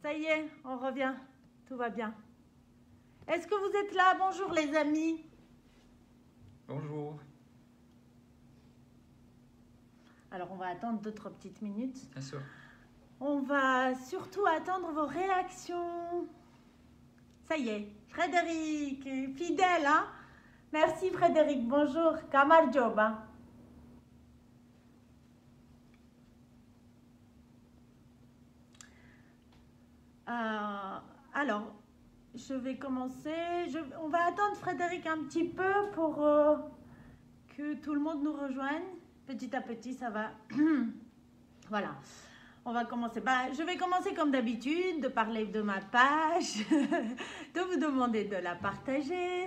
Ça y est, on revient. Tout va bien. Est-ce que vous êtes là? Bonjour les amis. Bonjour. Alors on va attendre 2-3 petites minutes. Bien sûr. On va surtout attendre vos réactions. Ça y est, Frédéric, fidèle, hein? Merci Frédéric, bonjour. Kamar Joba. Alors, je vais commencer. On va attendre Frédéric un petit peu pour que tout le monde nous rejoigne. Petit à petit, ça va. Voilà. On va commencer. Je vais commencer comme d'habitude, de parler de ma page, de vous demander de la partager.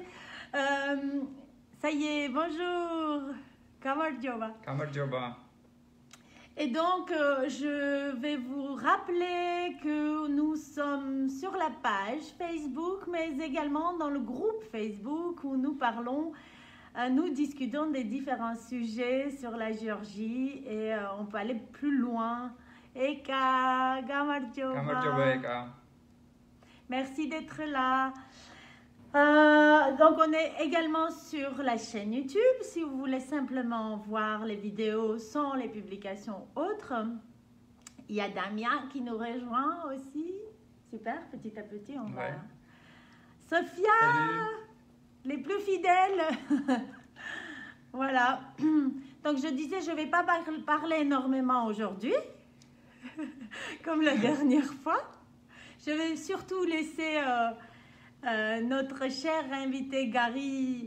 Ça y est, bonjour. Kamar Joba. Kamar Joba. Et donc, je vais vous rappeler que nous sommes sur la page Facebook, mais également dans le groupe Facebook où nous parlons, nous discutons des différents sujets sur la Géorgie et on peut aller plus loin. Eka, Kamar Joba. Merci d'être là. Donc on est également sur la chaîne YouTube si vous voulez simplement voir les vidéos sans les publications autres. Il y a Damien qui nous rejoint aussi. Super, petit à petit on va. Sophia, salut. Les plus fidèles. Voilà. Donc je disais, je ne vais pas parler énormément aujourd'hui, comme la dernière fois. Je vais surtout laisser notre cher invité Gary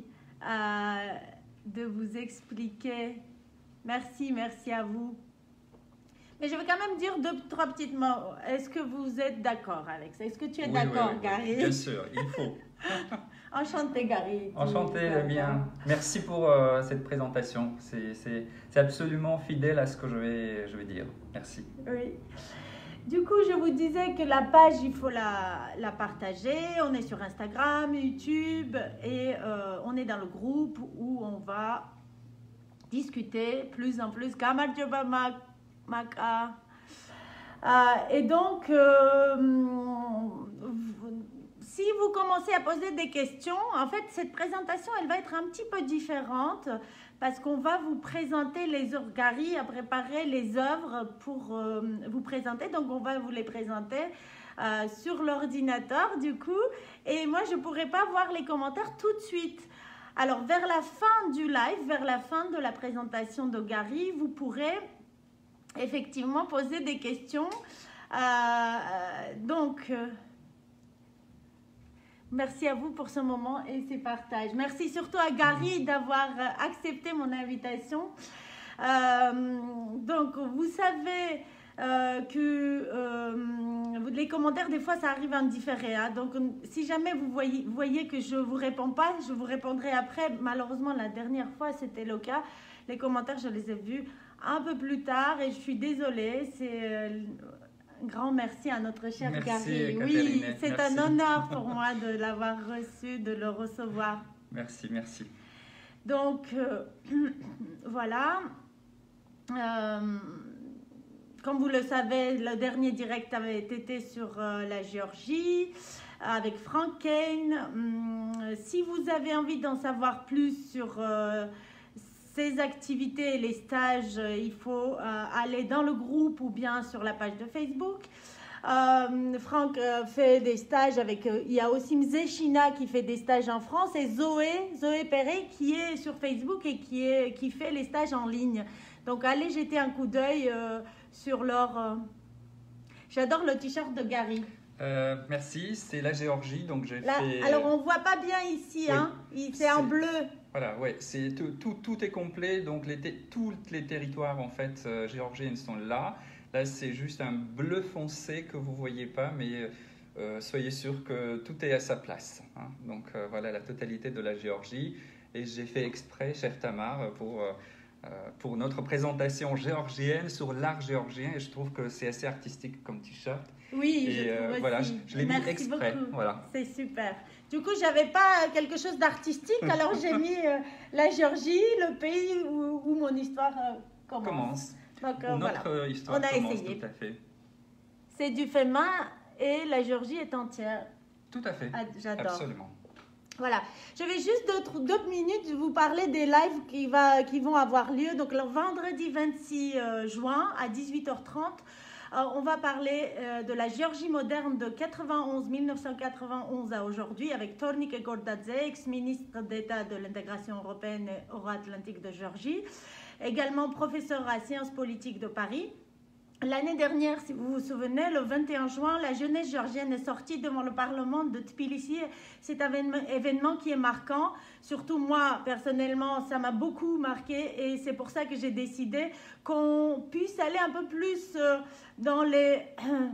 de vous expliquer. Merci à vous. Mais je vais quand même dire 2-3 petites mots. Est-ce que vous êtes d'accord avec ça? Est-ce que tu es d'accord, Gary? Bien sûr, il faut. Enchanté, Gary. Enchanté, bien. Merci pour cette présentation. C'est absolument fidèle à ce que je vais dire. Merci. Oui. Du coup, je vous disais que la page, il faut la partager. On est sur Instagram, YouTube et on est dans le groupe où on va discuter plus en plus. Kamar Joba Maka. Et donc, si vous commencez à poser des questions, en fait, cette présentation, elle va être un petit peu différente parce qu'on va vous présenter les œuvres. Gary a préparé les œuvres pour vous présenter, donc on va vous les présenter sur l'ordinateur du coup. Et moi, je ne pourrai pas voir les commentaires tout de suite. Alors, vers la fin du live, vers la fin de la présentation de Gary, vous pourrez effectivement poser des questions. Merci à vous pour ce moment et ces partages. Merci surtout à Gary d'avoir accepté mon invitation. Donc, vous savez que les commentaires, des fois, ça arrive en différé. Hein. Donc, si jamais vous voyez que je ne vous réponds pas, je vous répondrai après. Malheureusement, la dernière fois, c'était le cas. Les commentaires, je les ai vus un peu plus tard et je suis désolée. C'est... Un grand merci à notre cher Gary. Oui, c'est un honneur pour moi de l'avoir reçu, de le recevoir. Merci. Donc, voilà. Comme vous le savez, le dernier direct avait été sur la Géorgie avec Frank Kane. Si vous avez envie d'en savoir plus sur ces activités et les stages, il faut aller dans le groupe ou bien sur la page de Facebook. Franck fait des stages avec, il y a aussi Mzechina qui fait des stages en France et Zoé Perret qui est sur Facebook et qui fait les stages en ligne. Donc allez jeter un coup d'œil sur leur... J'adore le t-shirt de Gary. Merci, c'est la Géorgie, donc j'ai fait... Alors on voit pas bien ici, oui, hein, c'est en bleu. Voilà, ouais, c'est tout est complet, donc tous les territoires en fait géorgiens sont là. Là, c'est juste un bleu foncé que vous voyez pas, mais soyez sûr que tout est à sa place. Hein. Donc voilà la totalité de la Géorgie, et j'ai fait exprès, cher Tamar, pour notre présentation géorgienne sur l'art géorgien, et je trouve que c'est assez artistique comme t-shirt. Oui, je trouve aussi. Voilà, je l'ai mis exprès. Voilà. C'est super. Du coup, j'avais pas quelque chose d'artistique, alors j'ai mis la Géorgie, le pays où mon histoire commence. Donc, notre histoire on a commence, essayé. tout à fait. C'est du fait main et la Géorgie est entière. Tout à fait. Ah, j'adore. Absolument. Voilà, je vais juste deux minutes vous parler des lives qui vont avoir lieu. Donc le vendredi 26 juin à 18h30, on va parler de la Géorgie moderne de 1991 à aujourd'hui avec Tornike Gordadze, ex-ministre d'État de l'intégration européenne et euro-atlantique de Géorgie, également professeur à Sciences politiques de Paris. L'année dernière, si vous vous souvenez, le 21 juin, la jeunesse géorgienne est sortie devant le Parlement de Tbilissi. C'est un événement qui est marquant. Surtout moi, personnellement, ça m'a beaucoup marqué et c'est pour ça que j'ai décidé qu'on puisse aller un peu plus dans les...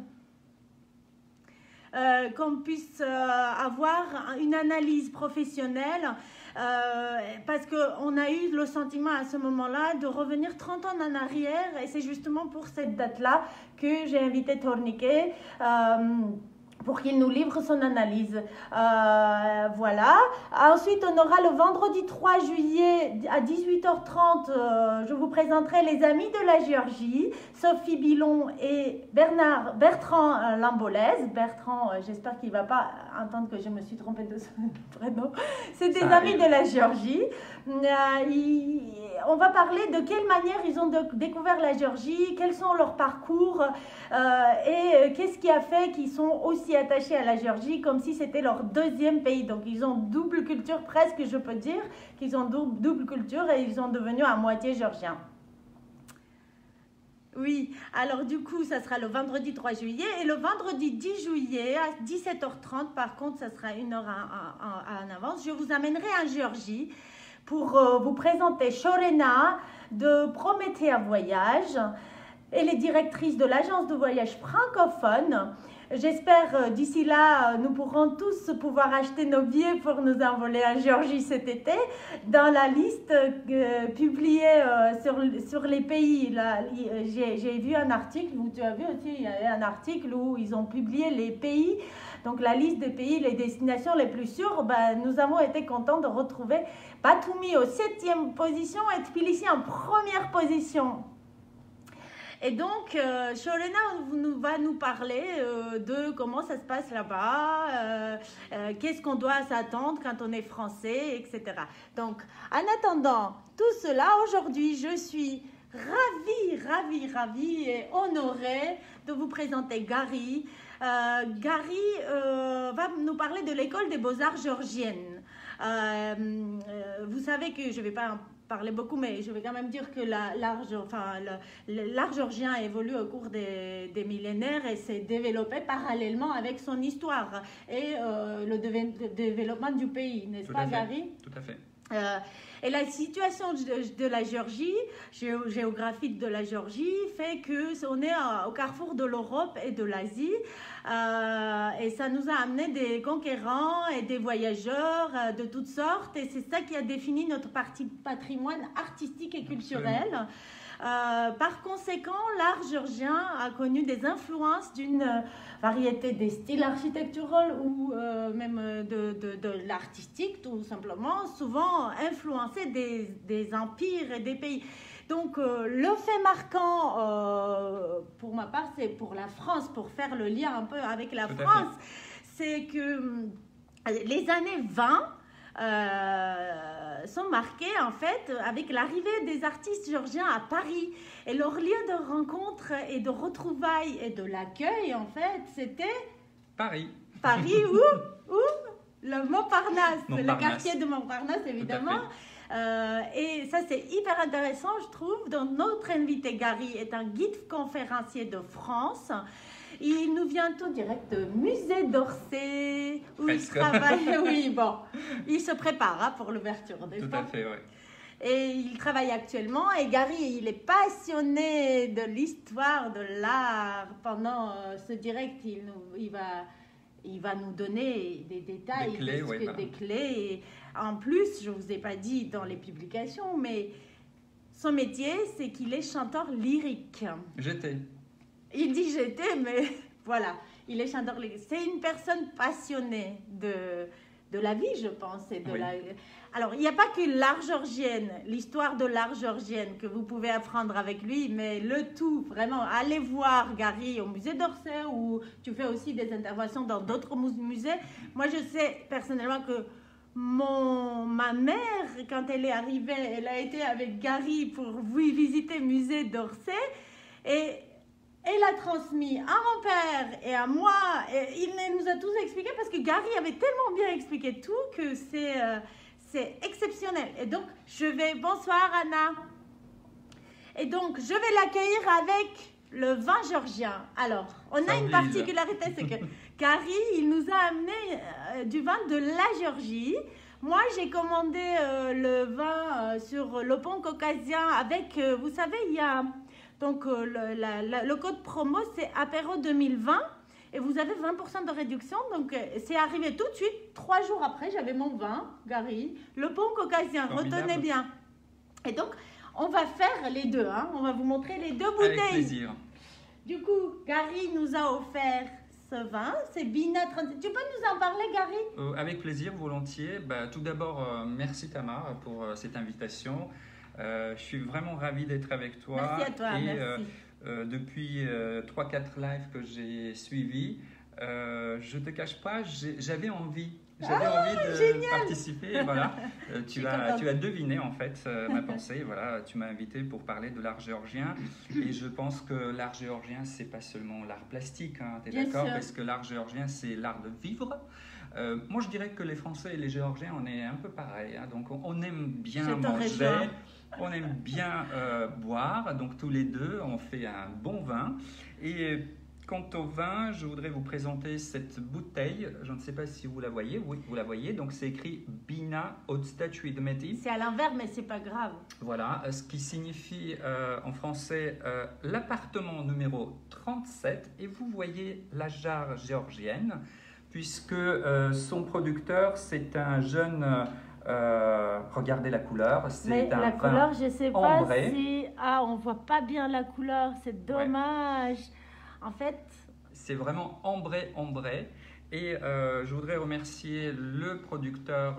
qu'on puisse avoir une analyse professionnelle. Parce qu'on a eu le sentiment à ce moment-là de revenir 30 ans en arrière et c'est justement pour cette date-là que j'ai invité Tornike pour qu'il nous livre son analyse. Voilà. Ensuite, on aura le vendredi 3 juillet à 18h30, je vous présenterai les amis de la Géorgie, Sophie Bilon et Bertrand Lambolèze. Bertrand, j'espère qu'il ne va pas entendre que je me suis trompée de son prénom. C'est des amis de la Géorgie. On va parler de quelle manière ils ont découvert la Géorgie, quels sont leurs parcours et qu'est-ce qui a fait qu'ils sont aussi attachés à la Géorgie comme si c'était leur deuxième pays. Donc ils ont double culture presque, je peux dire qu'ils ont double culture et ils sont devenus à moitié géorgiens. Oui, alors du coup, ça sera le vendredi 3 juillet et le vendredi 10 juillet à 17h30, par contre, ça sera une heure en avance. Je vous amènerai en Géorgie pour vous présenter Shorena de Prométhée Voyage. Elle est directrice de l'agence de voyage francophone. J'espère d'ici là, nous pourrons tous pouvoir acheter nos billets pour nous envoler en Géorgie cet été. Dans la liste publiée sur les pays, j'ai vu un article, où tu as vu aussi, il y a un article où ils ont publié les pays, donc la liste des pays, les destinations les plus sûres. Nous avons été contents de retrouver Batumi au 7e position et Tbilissi en première position. Et donc, Shorena va nous parler de comment ça se passe là-bas, qu'est-ce qu'on doit s'attendre quand on est français, etc. Donc, en attendant tout cela, aujourd'hui, je suis ravie et honorée de vous présenter Gary. Gary va nous parler de l'école des beaux-arts géorgiennes. Vous savez que je ne vais pas parler beaucoup, mais je vais quand même dire que l'art géorgien évolue au cours des millénaires et s'est développé parallèlement avec son histoire et le développement du pays, n'est-ce pas, Gary? Tout à fait. Et la situation de la Géorgie, géographique de la Géorgie, fait qu'on est au carrefour de l'Europe et de l'Asie. Et ça nous a amené des conquérants et des voyageurs de toutes sortes. Et c'est ça qui a défini notre patrimoine artistique et culturel. Par conséquent, l'art géorgien a connu des influences d'une variété des styles architecturaux ou même de l'artistique, tout simplement, souvent influencé des empires et des pays. Donc, le fait marquant, pour ma part, c'est pour la France, pour faire le lien un peu avec la France, c'est que les années 20 sont marquées en fait avec l'arrivée des artistes géorgiens à Paris et leur lieu de rencontre et de retrouvailles et de l'accueil en fait c'était Paris où le Montparnasse, le quartier de Montparnasse évidemment. Et ça c'est hyper intéressant je trouve. Donc notre invité Gary est un guide conférencier de France. Il nous vient tout direct de Musée d'Orsay, où il travaille. Oui, bon, il se prépare pour l'ouverture. Tout à fait, oui. Et il travaille actuellement. Et Gary, il est passionné de l'histoire, de l'art. Pendant ce direct, il va nous donner des détails, des clés. Et en plus, je ne vous ai pas dit dans les publications, mais son métier, c'est qu'il est chanteur lyrique. Il dit j'étais, mais voilà, il est chanteur lyrique. C'est une personne passionnée de la vie, je pense. Et de Oui. Alors, il n'y a pas que l'art géorgien, l'histoire de l'art géorgien que vous pouvez apprendre avec lui, mais le tout, vraiment, allez voir Gary au musée d'Orsay ou tu fais aussi des interventions dans d'autres musées. Moi, je sais personnellement que ma mère, quand elle est arrivée, elle a été avec Gary pour visiter le musée d'Orsay et elle a transmis à mon père et à moi. Et il nous a tous expliqué parce que Gary avait tellement bien expliqué tout que c'est exceptionnel. Et donc, bonsoir Anna. Et donc, je vais l'accueillir avec le vin géorgien. Alors, on a une particularité, c'est que Gary, il nous a amené du vin de la Géorgie. Moi, j'ai commandé le vin sur le pont caucasien avec, vous savez, il y a donc le code promo, c'est Apéro 2020 et vous avez 20% de réduction. Donc, c'est arrivé tout de suite. 3 jours après, j'avais mon vin, Gary, le pont caucasien, retenez bien. Et donc, on va faire les deux, hein. On va vous montrer les deux bouteilles. Avec plaisir. Du coup, Gary nous a offert ce vin, c'est Bina 37. Tu peux nous en parler, Gary? Avec plaisir, volontiers. Tout d'abord, merci Tamar pour cette invitation. Je suis vraiment ravi d'être avec toi. Merci à toi, merci. Depuis 3-4 lives que j'ai suivis, je ne te cache pas, j'avais envie de génial. participer. Voilà. Tu as deviné en fait ma pensée. Voilà, tu m'as invité pour parler de l'art géorgien. Et je pense que l'art géorgien, c'est pas seulement l'art plastique. Hein, tu es d'accord? Parce que l'art géorgien, c'est l'art de vivre. Moi, je dirais que les Français et les Géorgiens, on est un peu pareil. Hein, donc, on aime bien manger, on aime bien boire. Donc, tous les deux, on fait un bon vin. Et quant au vin, je voudrais vous présenter cette bouteille. Je ne sais pas si vous la voyez. Oui, vous la voyez. Donc, c'est écrit Bina od statui de Meti. C'est à l'envers, mais c'est pas grave. Voilà, ce qui signifie en français l'appartement numéro 37. Et vous voyez la jarre géorgienne, puisque son producteur, c'est un jeune... regardez la couleur, c'est un la vin couleur, je sais pas ambré. si... Ah, on voit pas bien la couleur, c'est dommage. Ouais. En fait... C'est vraiment ambré. Et je voudrais remercier le producteur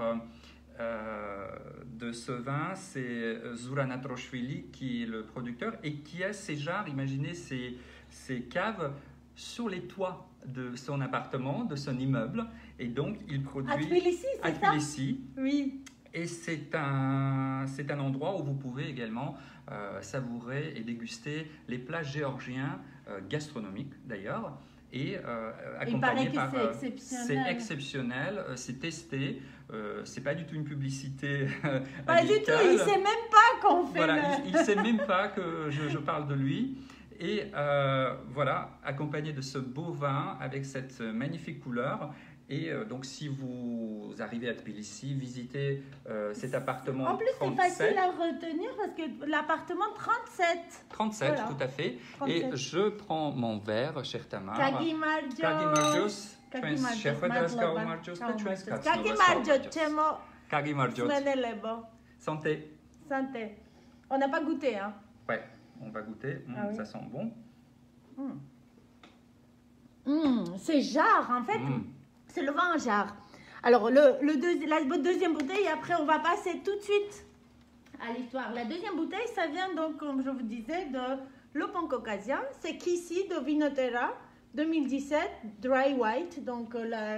de ce vin, c'est Zoran Atroshvili qui est le producteur et qui a ses jarres, imaginez ces caves sur les toits de son appartement, de son immeuble. Et donc, il produit... À Tbilissi, c'est ça? À Tbilissi. Oui. Et c'est un endroit où vous pouvez également savourer et déguster les plats géorgiens, gastronomiques d'ailleurs. Et accompagné par... C'est exceptionnel. C'est exceptionnel, c'est testé. C'est pas du tout une publicité pas du tout, il sait même pas qu'on fait voilà, il sait même pas que je parle de lui. Et voilà, accompagné de ce beau vin avec cette magnifique couleur. Et donc, si vous arrivez à Tbilissi, visitez cet appartement 37. En plus, c'est facile à retenir parce que l'appartement 37. 37, voilà. Tout à fait. 37. Et je prends mon verre, cher Tamar. Kagi Marjos. Kagi Marjos. Santé. Santé. On n'a pas goûté, hein? Ouais, on va goûter. Oui. Ça sent bon. C'est jarre, en fait. C'est le vin en jarre. Alors, la deuxième bouteille, après, on va passer tout de suite à l'histoire. La deuxième bouteille, ça vient donc, comme je vous disais, de le pont caucasien. C'est Kisi de Vinoterra 2017, Dry White. Donc,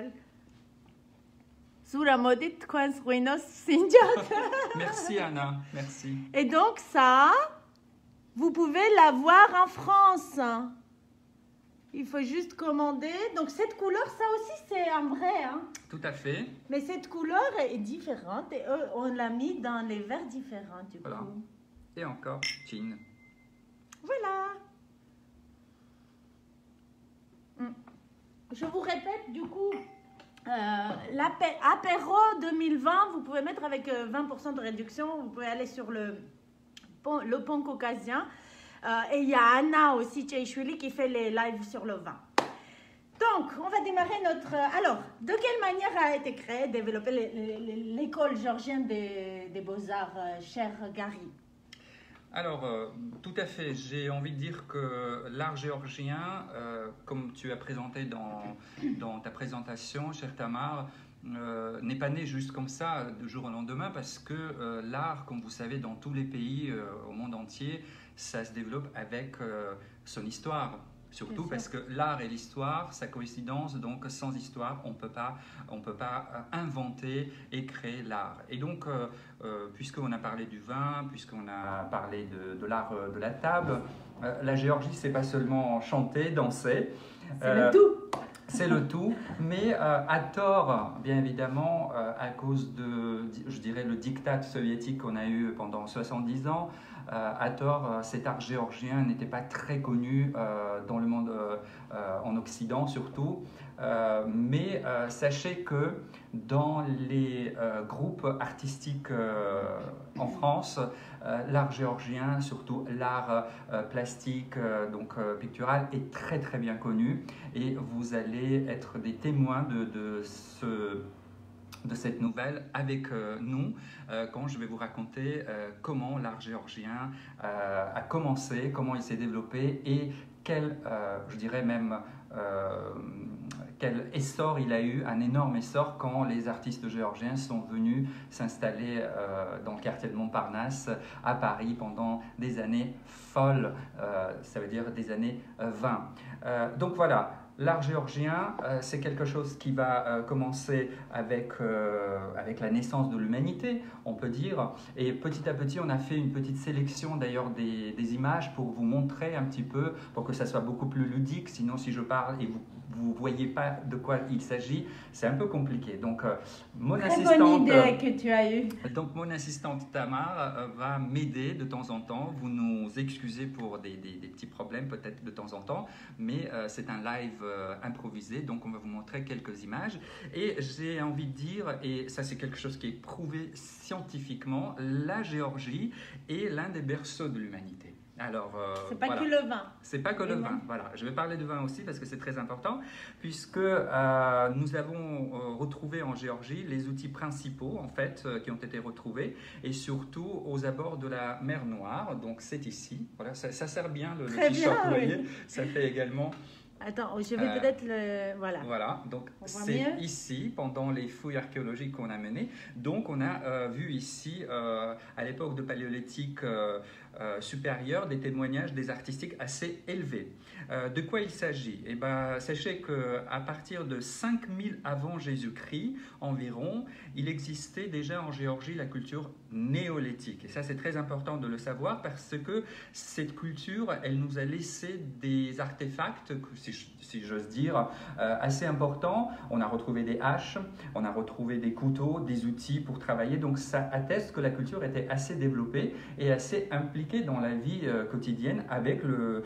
Suramodit Quens Ruinos Sinjat. Merci, Anna. Merci. Et donc, ça, vous pouvez l'avoir en France. Il faut juste commander. Donc, cette couleur, ça aussi, c'est un vrai. Hein? Tout à fait. Mais cette couleur est différente et on l'a mis dans les verres différents, du coup. Et encore, Chin. Voilà. Je vous répète, du coup, l'apéro 2020, vous pouvez mettre avec 20% de réduction. Vous pouvez aller sur le pont caucasien. Et il y a Anna aussi, Tcheishvili, qui fait les lives sur le vin. Donc, on va démarrer notre... Alors, de quelle manière a été créée, développée l'école géorgienne des beaux-arts, cher Gary? Alors, tout à fait. J'ai envie de dire que l'art géorgien, comme tu as présenté dans ta présentation, cher Tamar, n'est pas né juste comme ça, de jour au lendemain, parce que l'art, comme vous savez, dans tous les pays au monde entier, ça se développe avec son histoire. Surtout parce que l'art et l'histoire, ça coïncidence, donc sans histoire, on peut pas inventer et créer l'art. Et donc, puisqu'on a parlé du vin, puisqu'on a parlé de l'art de la table, la Géorgie, c'est pas seulement chanter, danser. C'est le tout. C'est le tout, mais à tort, bien évidemment, à cause de, je dirais, le diktat soviétique qu'on a eu pendant 70 ans, à tort, cet art géorgien n'était pas très connu dans le monde, en Occident surtout. Mais sachez que dans les groupes artistiques en France, l'art géorgien, surtout l'art plastique, donc pictural, est très très bien connu et vous allez être des témoins de cette nouvelle avec nous quand je vais vous raconter comment l'art géorgien a commencé, comment il s'est développé et quel, je dirais même, quel essor il a eu, un énorme essor quand les artistes géorgiens sont venus s'installer dans le quartier de Montparnasse à Paris pendant des années folles, ça veut dire des années 20. Donc voilà. L'art géorgien, c'est quelque chose qui va commencer avec la naissance de l'humanité, on peut dire. Et petit à petit, on a fait une petite sélection d'ailleurs des images pour vous montrer un petit peu, pour que ça soit beaucoup plus ludique. Sinon, si je parle et vous ne voyez pas de quoi il s'agit, c'est un peu compliqué. Donc, Très bonne idée que tu as eue. Donc, mon assistante Tamar va m'aider de temps en temps. Vous nous excusez pour des petits problèmes peut-être de temps en temps, mais c'est un live improvisé, donc on va vous montrer quelques images. Et j'ai envie de dire, et ça c'est quelque chose qui est prouvé scientifiquement, la Géorgie est l'un des berceaux de l'humanité. Alors, c'est pas que le vin. C'est pas que le vin. Voilà, je vais parler de vin aussi parce que c'est très important, puisque nous avons retrouvé en Géorgie les outils principaux en fait qui ont été retrouvés et surtout aux abords de la mer Noire. Donc c'est ici. Voilà, ça sert bien le t-shirt, vous voyez. Ça fait également. Attends, je vais peut-être le... Voilà. Voilà, donc c'est ici, pendant les fouilles archéologiques qu'on a menées. Donc on a vu ici, à l'époque de Paléolithique supérieur, des témoignages des artistiques assez élevés. De quoi il s'agit? Eh ben, sachez qu'à partir de 5000 avant Jésus-Christ environ, il existait déjà en Géorgie la culture néolithique. Et ça, c'est très important de le savoir parce que cette culture, elle nous a laissé des artefacts, si j'ose dire, assez importants. On a retrouvé des haches, on a retrouvé des couteaux, des outils pour travailler. Donc ça atteste que la culture était assez développée et assez impliquée dans la vie quotidienne avec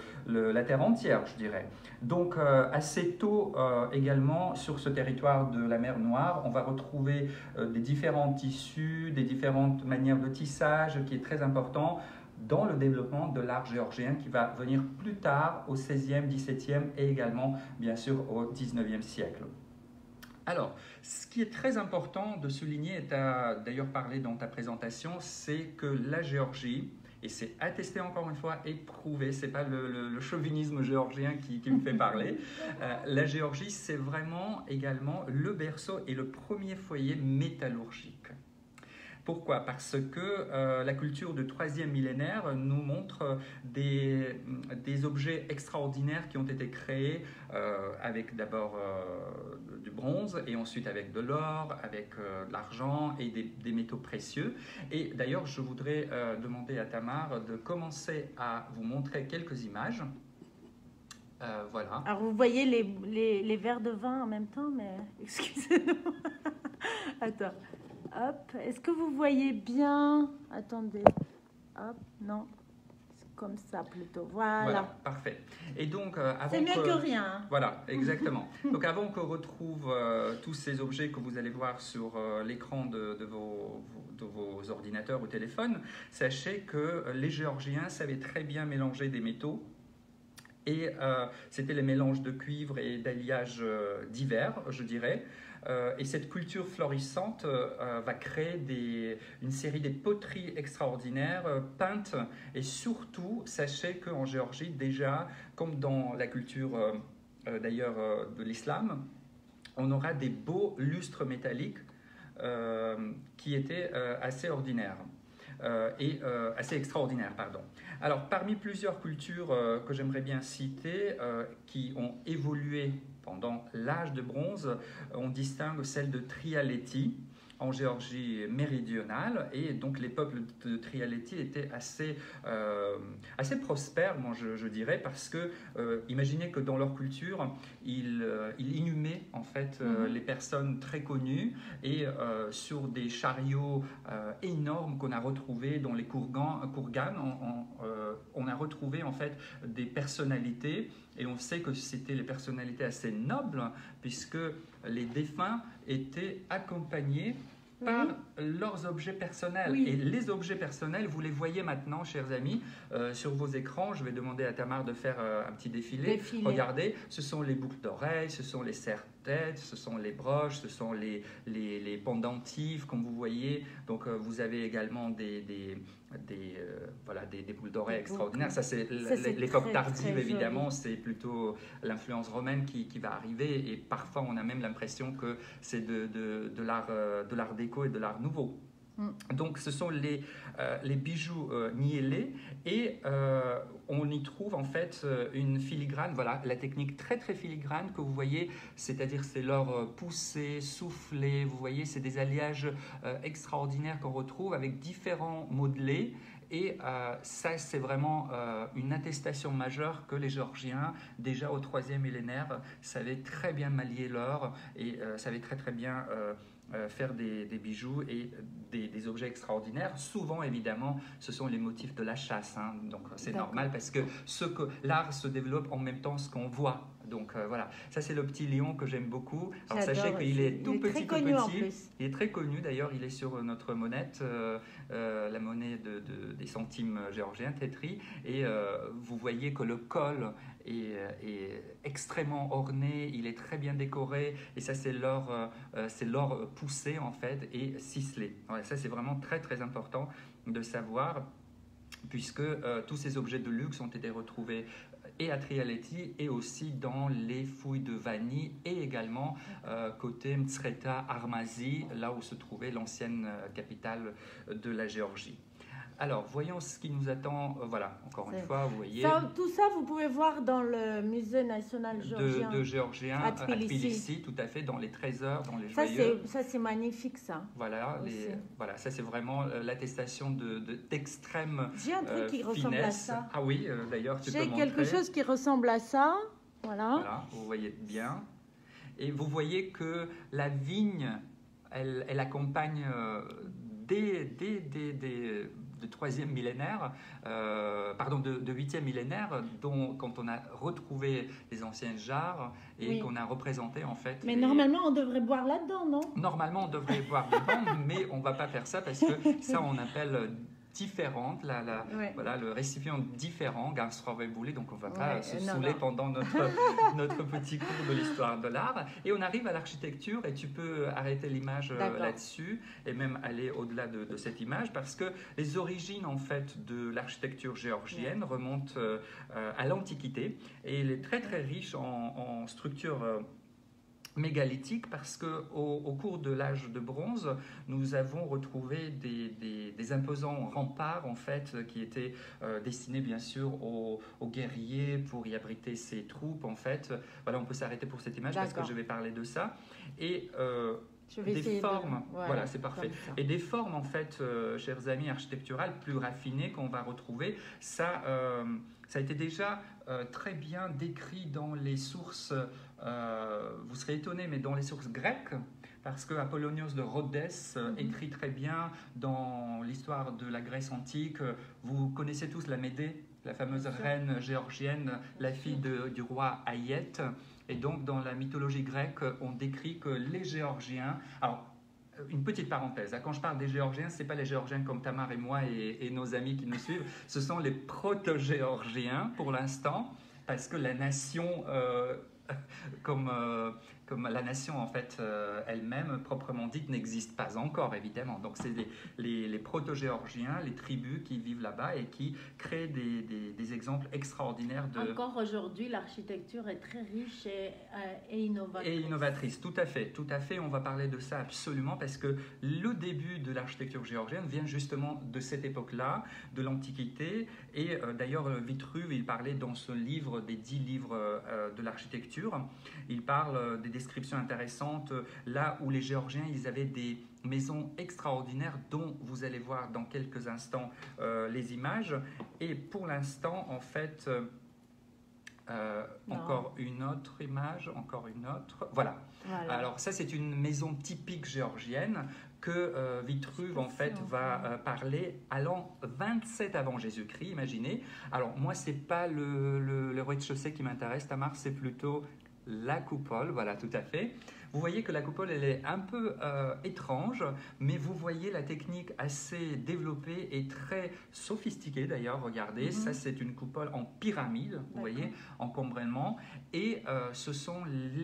la terre entière, je dirais. Donc assez tôt également sur ce territoire de la mer Noire, on va retrouver des différents tissus, des différentes manières de tissage qui est très important dans le développement de l'art géorgien qui va venir plus tard au XVIe, XVIIe et également bien sûr au XIXe siècle. Alors, ce qui est très important de souligner, et tu as d'ailleurs parlé dans ta présentation, c'est que la Géorgie, et c'est attesté encore une fois et prouvé, c'est pas le chauvinisme géorgien qui me fait parler, la Géorgie c'est vraiment également le berceau et le premier foyer métallurgique. Pourquoi? Parce que la culture du 3e millénaire nous montre des objets extraordinaires qui ont été créés avec d'abord du bronze et ensuite avec de l'or, avec de l'argent et des métaux précieux. Et d'ailleurs, je voudrais demander à Tamar de commencer à vous montrer quelques images. Voilà. Alors, vous voyez les verres de vin en même temps, mais excusez-moi. Attends. Hop, est-ce que vous voyez bien? Attendez. Hop, non. C'est comme ça plutôt. Voilà. Parfait. Et donc, avant c'est mieux que rien. Voilà, exactement. Donc, avant qu'on retrouve tous ces objets que vous allez voir sur l'écran de vos ordinateurs ou téléphones, sachez que les Géorgiens savaient très bien mélanger des métaux. Et c'était les mélanges de cuivre et d'alliages divers, je dirais. Et cette culture florissante va créer une série de poteries extraordinaires peintes. Et surtout, sachez qu'en Géorgie, déjà, comme dans la culture d'ailleurs de l'islam, on aura des beaux lustres métalliques qui étaient assez ordinaires. Assez extraordinaires, pardon. Alors, parmi plusieurs cultures que j'aimerais bien citer, qui ont évolué pendant l'âge de bronze, on distingue celle de Trialeti, en Géorgie méridionale, et donc les peuples de Trialeti étaient assez prospères, moi je dirais, parce que imaginez que dans leur culture, ils inhumaient en fait les personnes très connues, et sur des chariots énormes qu'on a retrouvés dans les Kourganes, on a retrouvé en fait des personnalités, et on sait que c'était les personnalités assez nobles, puisque les défunts étaient accompagnés par leurs objets personnels. Oui. Et les objets personnels, vous les voyez maintenant, chers amis, sur vos écrans. Je vais demander à Tamar de faire un petit défilé. Regardez, ce sont les boucles d'oreilles, ce sont les serre-têtes, ce sont les broches, ce sont les pendentifs, comme vous voyez. Donc, vous avez également des boucles d'oreilles extraordinaires. Ça, c'est l'époque tardive, évidemment. C'est plutôt l'influence romaine qui va arriver. Et parfois, on a même l'impression que c'est de l'art déco et de l'art nouveau. Donc, ce sont les bijoux niellés, et on y trouve en fait une filigrane, voilà, la technique très très filigrane que vous voyez, c'est-à-dire c'est l'or poussé, soufflé, vous voyez, c'est des alliages extraordinaires qu'on retrouve avec différents modelés. Et ça, c'est vraiment une attestation majeure que les Géorgiens, déjà au 3e millénaire, savaient très bien manier l'or et savaient très très bien faire des bijoux et des objets extraordinaires. Souvent, évidemment, ce sont les motifs de la chasse. Hein. Donc, c'est normal parce que l'art se développe en même temps ce qu'on voit. Donc, voilà. Ça, c'est le petit lion que j'aime beaucoup. Alors, sachez qu'il est tout petit. Il est très connu, d'ailleurs. Il est sur notre monnaie, la monnaie des centimes géorgiens, Tetri. Et vous voyez que le col est extrêmement orné, il est très bien décoré, et ça c'est l'or poussé en fait et ciselé. Ouais, ça c'est vraiment très très important de savoir, puisque tous ces objets de luxe ont été retrouvés et à Trialeti et aussi dans les fouilles de Vani, et également côté Mtsreta Armazi, là où se trouvait l'ancienne capitale de la Géorgie. Alors, voyons ce qui nous attend. Voilà, encore une fois, vous voyez. Tout ça, vous pouvez voir dans le musée national géorgien. De Géorgien à Tbilissi, tout à fait, dans les trésors, dans les joyaux. Ça, c'est magnifique, ça. Voilà, ça, c'est vraiment l'attestation d'extrême finesse. J'ai un truc qui ressemble à ça. Ah oui, d'ailleurs, tu peux montrer. J'ai quelque chose qui ressemble à ça. Voilà. Voilà, vous voyez bien. Et vous voyez que la vigne, elle accompagne de 3e millénaire, de 8e millénaire, dont quand on a retrouvé les anciennes jarres et qu'on a représenté en fait. Mais normalement, on devrait boire là-dedans, non? Normalement, on devrait boire dedans, mais on ne va pas faire ça parce que ça, on appelle différente, voilà, le récipient différent, Gansroverboulet, donc on ne va pas se saouler pendant notre petit cours de l'histoire de l'art. Et on arrive à l'architecture, et tu peux arrêter l'image là-dessus et même aller au-delà de cette image, parce que les origines en fait de l'architecture géorgienne remontent à l'Antiquité, et elle est très très riche en structures mégalithique, parce qu'au cours de l'âge de bronze, nous avons retrouvé des imposants remparts en fait, qui étaient destinés bien sûr aux guerriers pour y abriter ses troupes en fait. Voilà, on peut s'arrêter pour cette image parce que je vais parler de ça. Et des formes, voilà, c'est parfait. Et des formes en fait, chers amis, architecturales plus raffinées qu'on va retrouver, ça a été déjà très bien décrit dans les sources, vous serez étonnés, mais dans les sources grecques, parce que Apollonios de Rhodes écrit très bien dans l'histoire de la Grèce antique. Vous connaissez tous la Médée, la fameuse reine géorgienne, la fille du roi Hayet. Et donc, dans la mythologie grecque, on décrit que les Géorgiens... Alors, une petite parenthèse, quand je parle des Géorgiens, ce n'est pas les Géorgiens comme Tamar et moi et nos amis qui nous suivent, ce sont les proto-Géorgiens pour l'instant, parce que la nation comme la nation en fait elle-même proprement dite n'existe pas encore évidemment. Donc c'est les proto-géorgiens, les tribus qui vivent là-bas et qui créent des exemples extraordinaires de... Encore aujourd'hui, l'architecture est très riche et innovatrice. Et innovatrice, tout à fait. On va parler de ça absolument parce que le début de l'architecture géorgienne vient justement de cette époque-là, de l'Antiquité. Et d'ailleurs, Vitruve, il parlait dans ce livre, des 10 livres de l'architecture, il parle des descriptions intéressantes, là où les Géorgiens, ils avaient des maisons extraordinaires dont vous allez voir dans quelques instants les images. Et pour l'instant, en fait... encore une autre image, encore une autre. Voilà. Alors ça, c'est une maison typique géorgienne que Vitruve en fait va parler à l'an 27 avant Jésus-Christ. Imaginez. Alors moi, c'est pas le rez-de-chaussée qui m'intéresse, Tamar, c'est plutôt la coupole. Voilà, tout à fait. Vous voyez que la coupole, elle est un peu étrange, mais vous voyez la technique assez développée et très sophistiquée d'ailleurs. Regardez, ça c'est une coupole en pyramide, vous voyez, encombrement. Et ce sont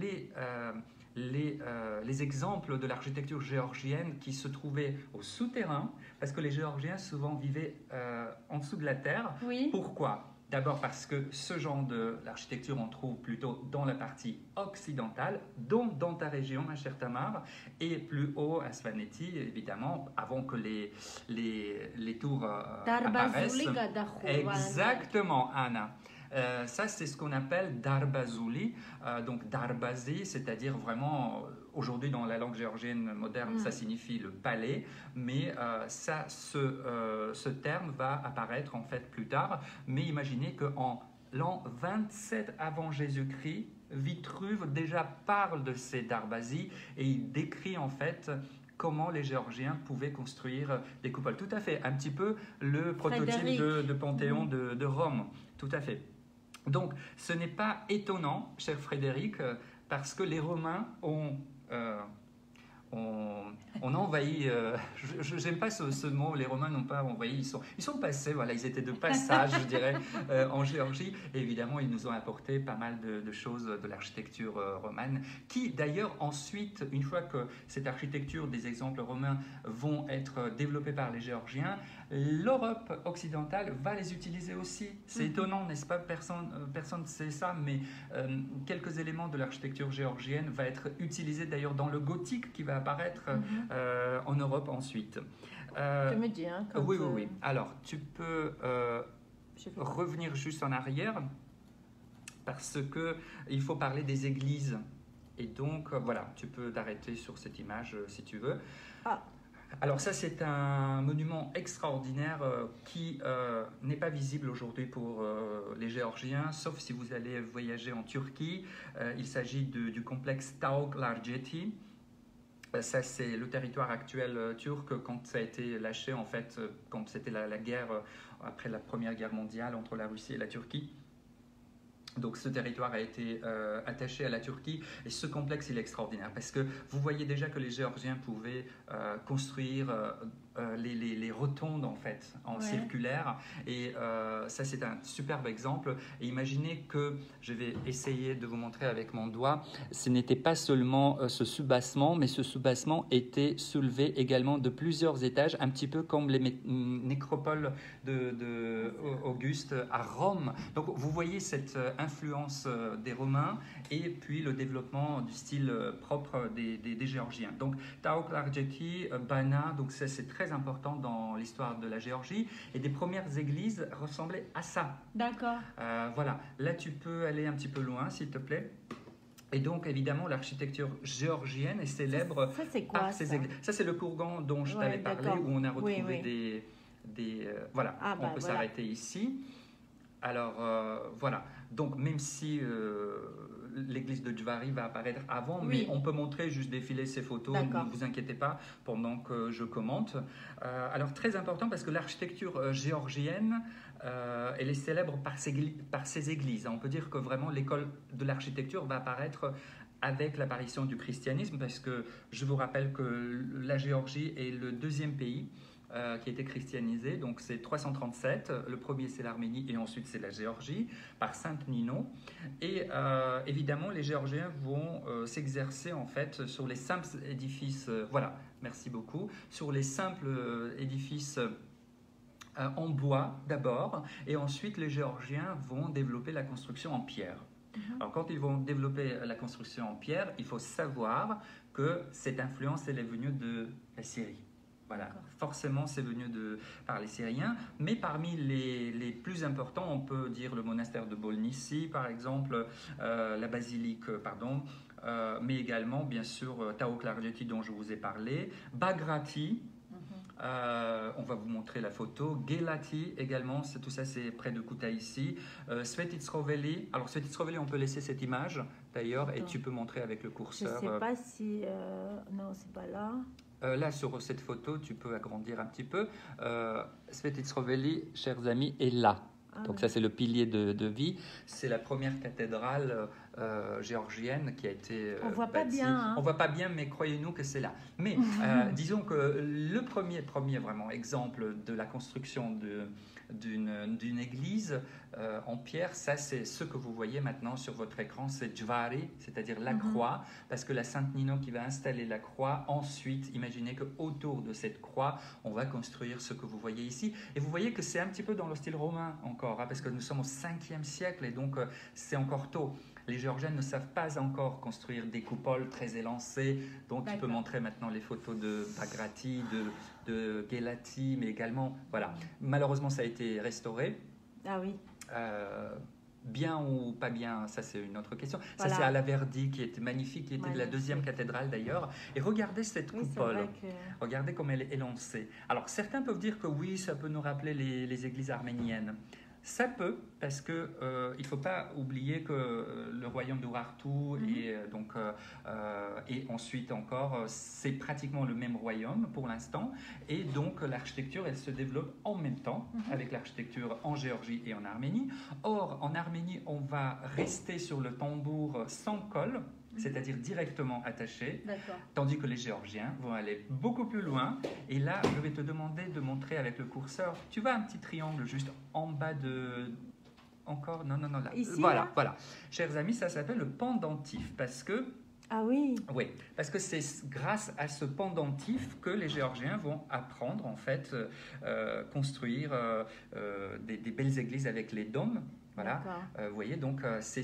les exemples de l'architecture géorgienne qui se trouvaient au souterrain, parce que les Géorgiens souvent vivaient en dessous de la terre. Oui. Pourquoi ? D'abord parce que ce genre d'architecture, on trouve plutôt dans la partie occidentale, donc dans ta région, ma chère Tamar, et plus haut à Svaneti, évidemment, avant que les tours apparaissent. Exactement, Anna. Ça, c'est ce qu'on appelle Darbazuli, donc Darbazi, c'est-à-dire vraiment, aujourd'hui dans la langue géorgienne moderne, ça signifie le palais, mais ce terme va apparaître en fait plus tard. Mais imaginez qu'en l'an 27 avant Jésus-Christ, Vitruve déjà parle de ces Darbazi et il décrit en fait comment les Géorgiens pouvaient construire des coupoles. Tout à fait, un petit peu le prototype de Panthéon de Rome, tout à fait. Donc, ce n'est pas étonnant, cher Frédéric, parce que les Romains ont envahi, j'aime pas ce mot, les Romains n'ont pas envahi, ils sont passés, voilà, ils étaient de passage, je dirais, en Géorgie, et évidemment, ils nous ont apporté pas mal de choses de l'architecture romane, qui d'ailleurs ensuite, une fois que cette architecture des exemples romains vont être développés par les Géorgiens, l'Europe occidentale va les utiliser aussi. C'est étonnant, n'est-ce pas? Personne ne sait ça, mais quelques éléments de l'architecture géorgienne va être utilisé d'ailleurs dans le gothique qui va apparaître en Europe ensuite. Tu me dis, hein, oui. Alors, tu peux revenir juste en arrière parce qu'il faut parler des églises. Et donc, voilà, tu peux t'arrêter sur cette image si tu veux. Alors ça, c'est un monument extraordinaire qui n'est pas visible aujourd'hui pour les Géorgiens, sauf si vous allez voyager en Turquie. Il s'agit du complexe Taoklarjeti. Ça, c'est le territoire actuel turc quand ça a été lâché, en fait, quand c'était la guerre après la Première Guerre mondiale entre la Russie et la Turquie. Donc ce territoire a été attaché à la Turquie et ce complexe il est extraordinaire parce que vous voyez déjà que les Géorgiens pouvaient construire les rotondes en fait en circulaire et ça c'est un superbe exemple et imaginez que je vais essayer de vous montrer avec mon doigt, ce n'était pas seulement ce soubassement mais ce soubassement était soulevé également de plusieurs étages un petit peu comme les nécropoles d'Auguste à Rome. Donc vous voyez cette influence des Romains et puis le développement du style propre des Géorgiens. Donc Taoklarjeti, Bana, donc ça c'est très important dans l'histoire de la Géorgie et des premières églises ressemblaient à ça. D'accord. Voilà, là tu peux aller un petit peu loin s'il te plaît. Et donc, évidemment, l'architecture géorgienne est célèbre par ces églises. Ça, c'est le Kourgan dont je t'avais parlé, où on a retrouvé des voilà, on peut s'arrêter ici. Alors, voilà. Donc, même si l'église de Djvari va apparaître avant, mais on peut montrer, juste défiler ces photos, ne vous inquiétez pas, pendant que je commente. Alors, très important, parce que l'architecture géorgienne, elle est célèbre par ses églises. On peut dire que vraiment, l'école de l'architecture va apparaître avec l'apparition du christianisme, parce que je vous rappelle que la Géorgie est le deuxième pays qui a été christianisé, donc c'est 337. Le premier c'est l'Arménie et ensuite c'est la Géorgie par Sainte Nino. Et évidemment les Géorgiens vont s'exercer en fait sur les simples édifices. Voilà, merci beaucoup. Sur les simples édifices en bois d'abord, et ensuite les Géorgiens vont développer la construction en pierre. Alors quand ils vont développer la construction en pierre, il faut savoir que cette influence elle est venue de la Syrie. Voilà, forcément c'est venu par les Syriens, mais parmi les plus importants, on peut dire le monastère de Bolnici par exemple, la basilique, mais également bien sûr Tao Klarjeti dont je vous ai parlé, Bagrati. On va vous montrer la photo. Gelati également, tout ça c'est près de Kutaisi. Svetitskroveli. Alors Svetitskroveli, on peut laisser cette image d'ailleurs et tu peux montrer avec le curseur. Je ne sais pas si... non, c'est pas là. Là, sur cette photo, tu peux agrandir un petit peu. Svetitskroveli, chers amis, est là. Donc ça, c'est le pilier de vie. C'est la première cathédrale géorgienne qui a été on voit bâtie. Pas bien. Hein. On voit pas bien, mais croyez-nous que c'est là. Mais disons que le premier vraiment exemple de la construction d'une église en pierre, ça c'est ce que vous voyez maintenant sur votre écran, c'est Djvari, c'est-à-dire la croix, parce que la Sainte Nino qui va installer la croix, ensuite, imaginez qu'autour de cette croix, on va construire ce que vous voyez ici. Et vous voyez que c'est un petit peu dans le style romain encore, hein, parce que nous sommes au 5e siècle et donc c'est encore tôt. Les Géorgiens ne savent pas encore construire des coupoles très élancées. Donc, tu peux montrer maintenant les photos de Bagrati, de Gelati, mais également, voilà. Malheureusement, ça a été restauré. Ah oui. Bien ou pas bien, ça c'est une autre question. Voilà. Ça c'est à la Verdi qui était magnifique, qui était de la 2e cathédrale d'ailleurs. Et regardez cette coupole, regardez comme elle est élancée. Alors certains peuvent dire que oui, ça peut nous rappeler les églises arméniennes. Ça peut, parce que il ne faut pas oublier que le royaume d'Urartu et ensuite encore, c'est pratiquement le même royaume pour l'instant, et donc l'architecture, elle se développe en même temps avec l'architecture en Géorgie et en Arménie. Or, en Arménie, on va rester sur le tambour sans col, c'est-à-dire directement attaché, tandis que les Géorgiens vont aller beaucoup plus loin. Et là, je vais te demander de montrer avec le curseur. Tu vois un petit triangle juste en bas de... Encore? Non, là. Ici, voilà, là? voilà. Chers amis, ça s'appelle le pendentif parce que... Ah oui. Oui, parce que c'est grâce à ce pendentif que les Géorgiens vont apprendre, en fait, construire des belles églises avec les dômes. Voilà. Vous voyez, donc c'est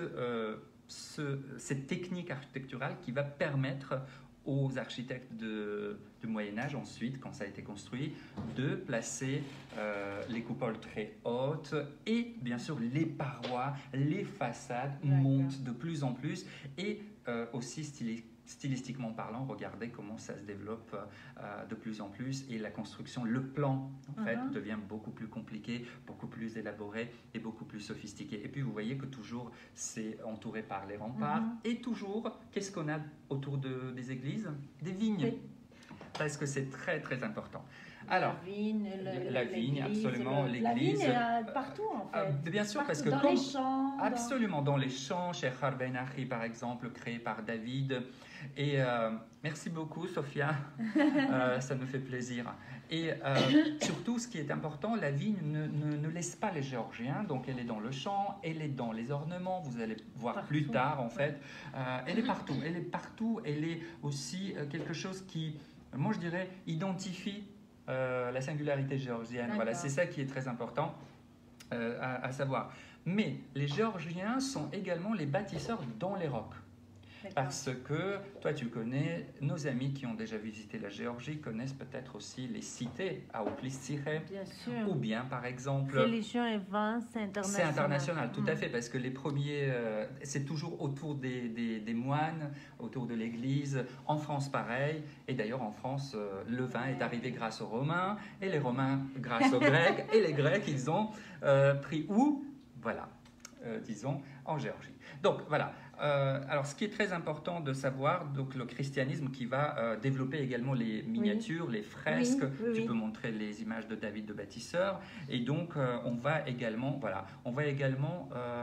cette technique architecturale qui va permettre aux architectes du Moyen-Âge, ensuite, quand ça a été construit, de placer les coupoles très hautes et, bien sûr, les parois, les façades montent de plus en plus et aussi stylistiquement parlant, regardez comment ça se développe de plus en plus et la construction, le plan en fait devient beaucoup plus compliqué, beaucoup plus élaboré et beaucoup plus sophistiqué. Et puis vous voyez que toujours c'est entouré par les remparts et toujours, qu'est-ce qu'on a autour des églises? Des vignes, parce que c'est très très important. Alors, la vigne, absolument, l'église. La vigne partout, en fait. Bien sûr, parce que dans les champs. Absolument, dans les champs, chez Harbenachi, par exemple, créé par David. Et merci beaucoup, Sophia. Ça nous fait plaisir. Et surtout, ce qui est important, la vigne ne laisse pas les Géorgiens. Donc, elle est dans le champ, elle est dans les ornements. Vous allez voir partout, plus tard, en fait. Elle est partout. Elle est partout. Elle est aussi quelque chose qui, moi, je dirais, identifie la singularité géorgienne. Voilà, c'est ça qui est très important à savoir. Mais les Géorgiens sont également les bâtisseurs dans les rocs. Parce que, toi tu connais, nos amis qui ont déjà visité la Géorgie connaissent peut-être aussi les cités à Oplissiré. Bien sûr. Ou bien, par exemple... Religion et vin, c'est international. C'est international, tout à fait, parce que les premiers, c'est toujours autour des moines, autour de l'église. En France, pareil. Et d'ailleurs, en France, le vin est arrivé grâce aux Romains, et les Romains grâce aux Grecs, et les Grecs, ils ont pris où? Voilà, disons, en Géorgie. Donc, voilà. Alors, ce qui est très important de savoir, donc le christianisme qui va développer également les miniatures, les fresques. Tu peux montrer les images de David de Bâtisseur. Et donc, on va également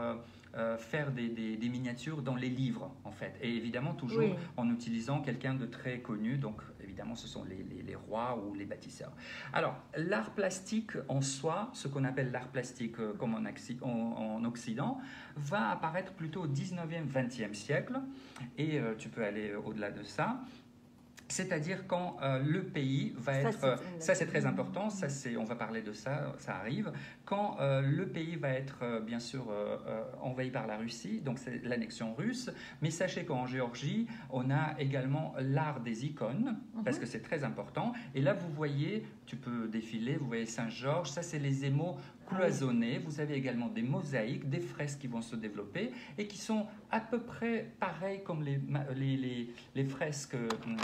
faire des miniatures dans les livres, en fait. Et évidemment, toujours en utilisant quelqu'un de très connu. Donc, évidemment, ce sont les rois ou les bâtisseurs. Alors, l'art plastique en soi, ce qu'on appelle l'art plastique comme en Occident, va apparaître plutôt au 19e, 20e siècle. Et tu peux aller au-delà de ça. C'est-à-dire quand le pays va être... Ça, c'est très important, on va parler de ça, ça arrive. Quand le pays va être, bien sûr, envahi par la Russie, donc c'est l'annexion russe, mais sachez qu'en Géorgie, on a également l'art des icônes, parce que c'est très important. Et là, vous voyez, tu peux défiler, vous voyez Saint-Georges, ça, c'est les émaux cloisonnés. Vous avez également des mosaïques, des fresques qui vont se développer et qui sont à peu près pareilles comme les fresques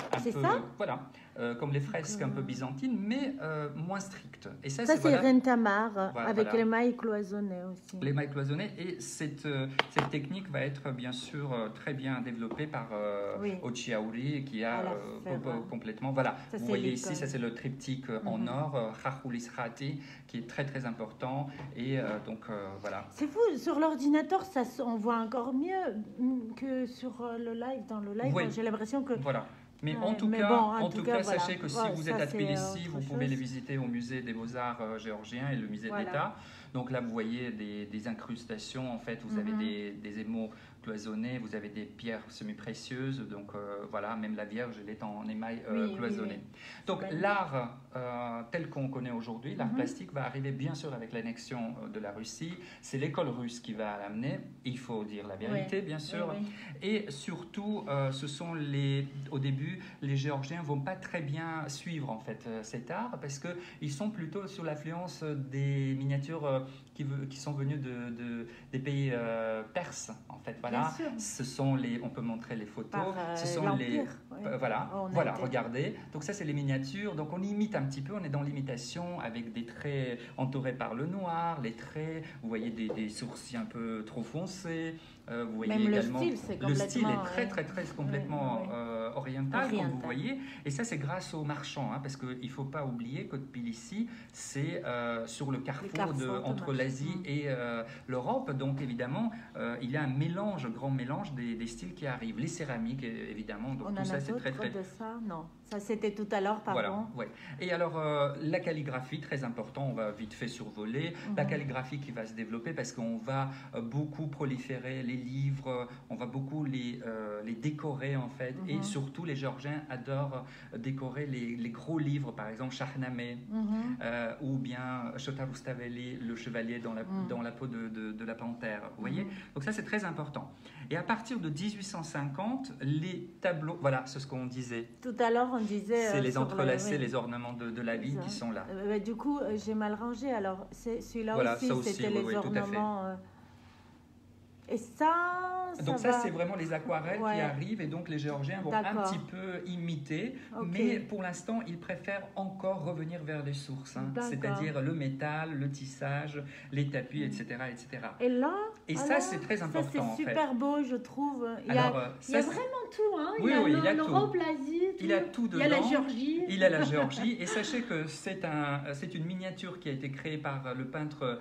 comme les fresques un peu byzantines, mais moins strictes. Et ça c'est Rentamar, avec les mailles cloisonnées aussi. Les mailles cloisonnées, et cette technique va être bien sûr très bien développée par Ochiauri, qui a complètement... Voilà, ça, vous voyez ici, ça c'est le triptyque en or, Rahulisrati, qui est très très important. Et donc voilà. C'est fou, sur l'ordinateur, on voit encore mieux que sur le live. Dans le live, j'ai l'impression que... Voilà. Mais en tout cas, sachez que si vous êtes à Tbilissi, vous pouvez les visiter au musée des Beaux-Arts géorgiens et le musée de l'État. Donc là, vous voyez des incrustations. En fait, vous avez des émaux cloisonnés, vous avez des pierres semi-précieuses. Donc voilà, même la Vierge, elle est en émail cloisonné. Donc l'art tel qu'on connaît aujourd'hui, l'art plastique, va arriver bien sûr avec l'annexion de la Russie. C'est l'école russe qui va l'amener. Il faut dire la vérité, bien sûr. Et surtout, au début, les Géorgiens vont pas très bien suivre en fait cet art parce que ils sont plutôt sous l'influence des miniatures qui sont venues des pays perses en fait. Voilà, ce sont on peut montrer les photos. Ce sont voilà, regardez. Donc ça c'est les miniatures. Donc on imite un petit peu. On est dans l'imitation avec des traits entourés par le noir, les traits. Vous voyez des sourcils un peu trop foncés. Vous voyez même également le style est très complètement oriental, comme vous voyez. Et ça, c'est grâce aux marchands, parce qu'il ne faut pas oublier que Tbilissi, c'est sur le carrefour entre l'Asie et l'Europe. Donc, évidemment, il y a un grand mélange des styles qui arrivent. Les céramiques, évidemment. Donc, tout ça, c'est très de ça, non. Ça, c'était tout à l'heure, pardon. Voilà, ouais. Et alors, la calligraphie, très important, on va vite fait survoler. La calligraphie qui va se développer parce qu'on va beaucoup proliférer les livres, on va beaucoup les décorer en fait, et surtout les Géorgiens adorent décorer les gros livres, par exemple Shahnameh ou bien Shotaroustaveli, le chevalier dans la peau de la panthère, vous voyez. Donc ça c'est très important. Et à partir de 1850, les tableaux, voilà, c'est ce qu'on disait. Tout à l'heure on disait... C'est les entrelacés, les ornements de la vie qui sont là. Du coup, j'ai mal rangé, alors celui-là voilà, aussi, c'était les ornements... Et ça donc ça, c'est vraiment les aquarelles qui arrivent et donc les Géorgiens vont un petit peu imiter, mais pour l'instant, ils préfèrent encore revenir vers les sources, c'est-à-dire le métal, le tissage, les tapis, etc. etc. Et là ça, c'est très important. Ça, c'est super beau, je trouve. Il y a vraiment tout. Il y a l'Europe, l'Asie, il a tout dedans. Il y a la Géorgie. Il a la Géorgie. Et sachez que c'est une miniature qui a été créée par le peintre...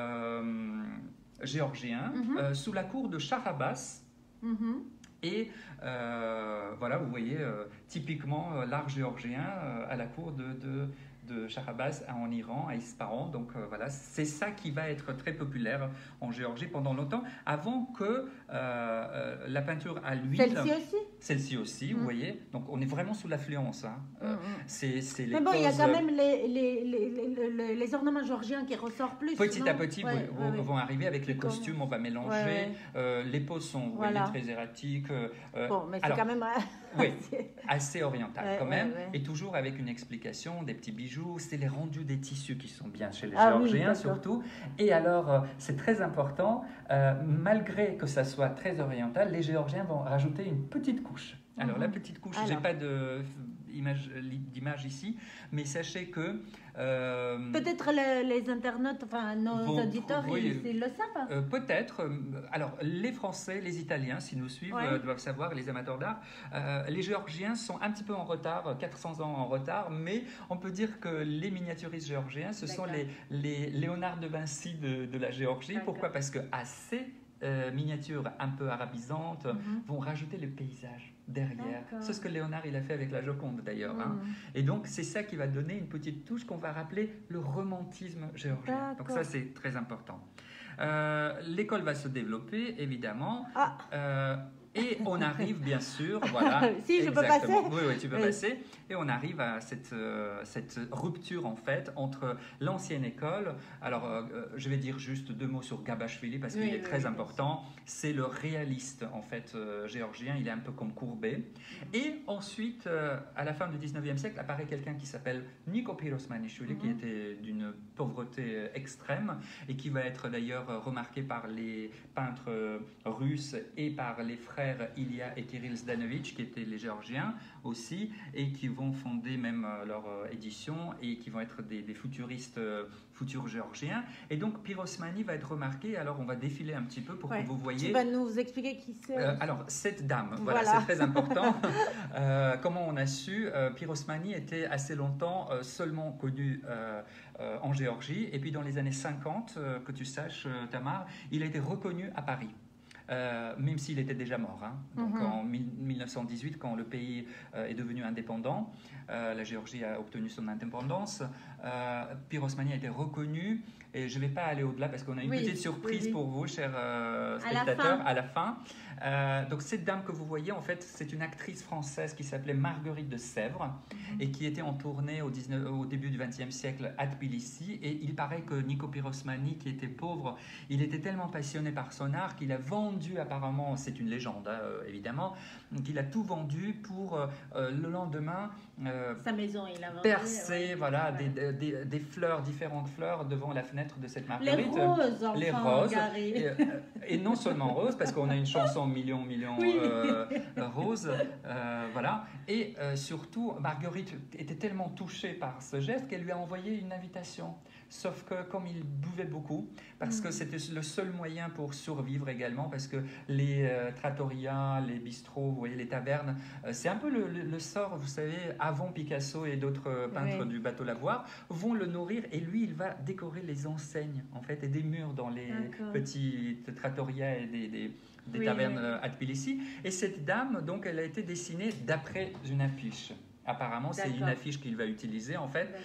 géorgien, sous la cour de Shah Abbas. Et voilà, vous voyez typiquement l'art géorgien à la cour de Shah Abbas en Iran, à Ispahan. Donc voilà, c'est ça qui va être très populaire en Géorgie pendant longtemps, avant que la peinture à l'huile... Celle-ci aussi, vous voyez. Donc on est vraiment sous l'affluence. Mais bon, il y a quand même les ornements géorgiens qui ressortent plus. Petit à petit, vont arriver avec les costumes, on va mélanger. Les poses sont très erratiques. Bon, mais c'est quand même... assez oriental quand même. Et toujours avec une explication, des petits bijoux. C'est les rendus des tissus qui sont bien chez les Géorgiens surtout. Et alors, c'est très important, malgré que ça soit très oriental, les Géorgiens vont rajouter une petite couche. Alors, la petite couche, j'ai pas d'image ici, mais sachez que... peut-être les internautes, enfin nos auditeurs, ils le savent. Peut-être. Alors, les Français, les Italiens, s'ils nous suivent, doivent savoir, les amateurs d'art. Les Géorgiens sont un petit peu en retard, 400 ans en retard, mais on peut dire que les miniaturistes géorgiens, ce sont les Léonard de Vinci de la Géorgie. Pourquoi ? Parce que assez miniatures un peu arabisantes vont rajouter le paysage derrière. C'est ce que Léonard il a fait avec la Joconde d'ailleurs. Hein. Et donc c'est ça qui va donner une petite touche qu'on va rappeler le romantisme géorgien. Donc ça c'est très important. L'école va se développer évidemment. Et on arrive bien sûr, voilà. Si je peux passer. Oui, tu peux passer. Et on arrive à cette rupture en fait entre l'ancienne école. Alors, je vais dire juste 2 mots sur Gabashvili parce qu'il est très important. C'est le réaliste en fait géorgien. Il est un peu comme Courbet. Et ensuite, à la fin du 19e siècle, apparaît quelqu'un qui s'appelle Niko Pirosmanishvili, qui était d'une pauvreté extrême et qui va être d'ailleurs remarqué par les peintres russes et par les frères Ilya et Kirill Zdanovich, qui étaient les Géorgiens aussi, et qui vont fonder même leur édition et qui vont être des futuristes futurs géorgiens. Et donc Pirosmani va être remarqué. Alors on va défiler un petit peu pour que vous voyez. Tu vas nous expliquer qui c'est. Alors cette dame, voilà. C'est très important. Comment on a su Pirosmani était assez longtemps seulement connu en Géorgie, et puis dans les années 50, que tu saches Tamar, il a été reconnu à Paris. Même s'il était déjà mort. Hein. Donc en 1918, quand le pays est devenu indépendant, la Géorgie a obtenu son indépendance, Pirosmani a été reconnu, et je ne vais pas aller au-delà parce qu'on a une petite surprise pour vous, chers spectateurs, à la fin. Donc cette dame que vous voyez, en fait, c'est une actrice française qui s'appelait Marguerite de Sèvres et qui était en tournée au début du XXe siècle à Tbilissi. Et il paraît que Niko Pirosmani, qui était pauvre, il était tellement passionné par son art qu'il a vendu, apparemment, c'est une légende évidemment, qu'il a tout vendu pour le lendemain sa maison, il a vendu, percer des fleurs, différentes fleurs devant la fenêtre de cette Marguerite. Les roses, et non seulement roses, parce qu'on a une chanson million roses, voilà. Et surtout, Marguerite était tellement touchée par ce geste qu'elle lui a envoyé une invitation. Sauf que comme il buvait beaucoup, parce que c'était le seul moyen pour survivre également, parce que les trattorias, les bistrots, vous voyez, les tavernes, c'est un peu le sort, vous savez, avant Picasso et d'autres peintres du bateau Lavoir, vont le nourrir, et lui, il va décorer les enseignes, en fait, et des murs dans les petites trattorias et des tavernes à Tbilissi. Et cette dame, donc, elle a été dessinée d'après une affiche. Apparemment, c'est une affiche qu'il va utiliser, en fait.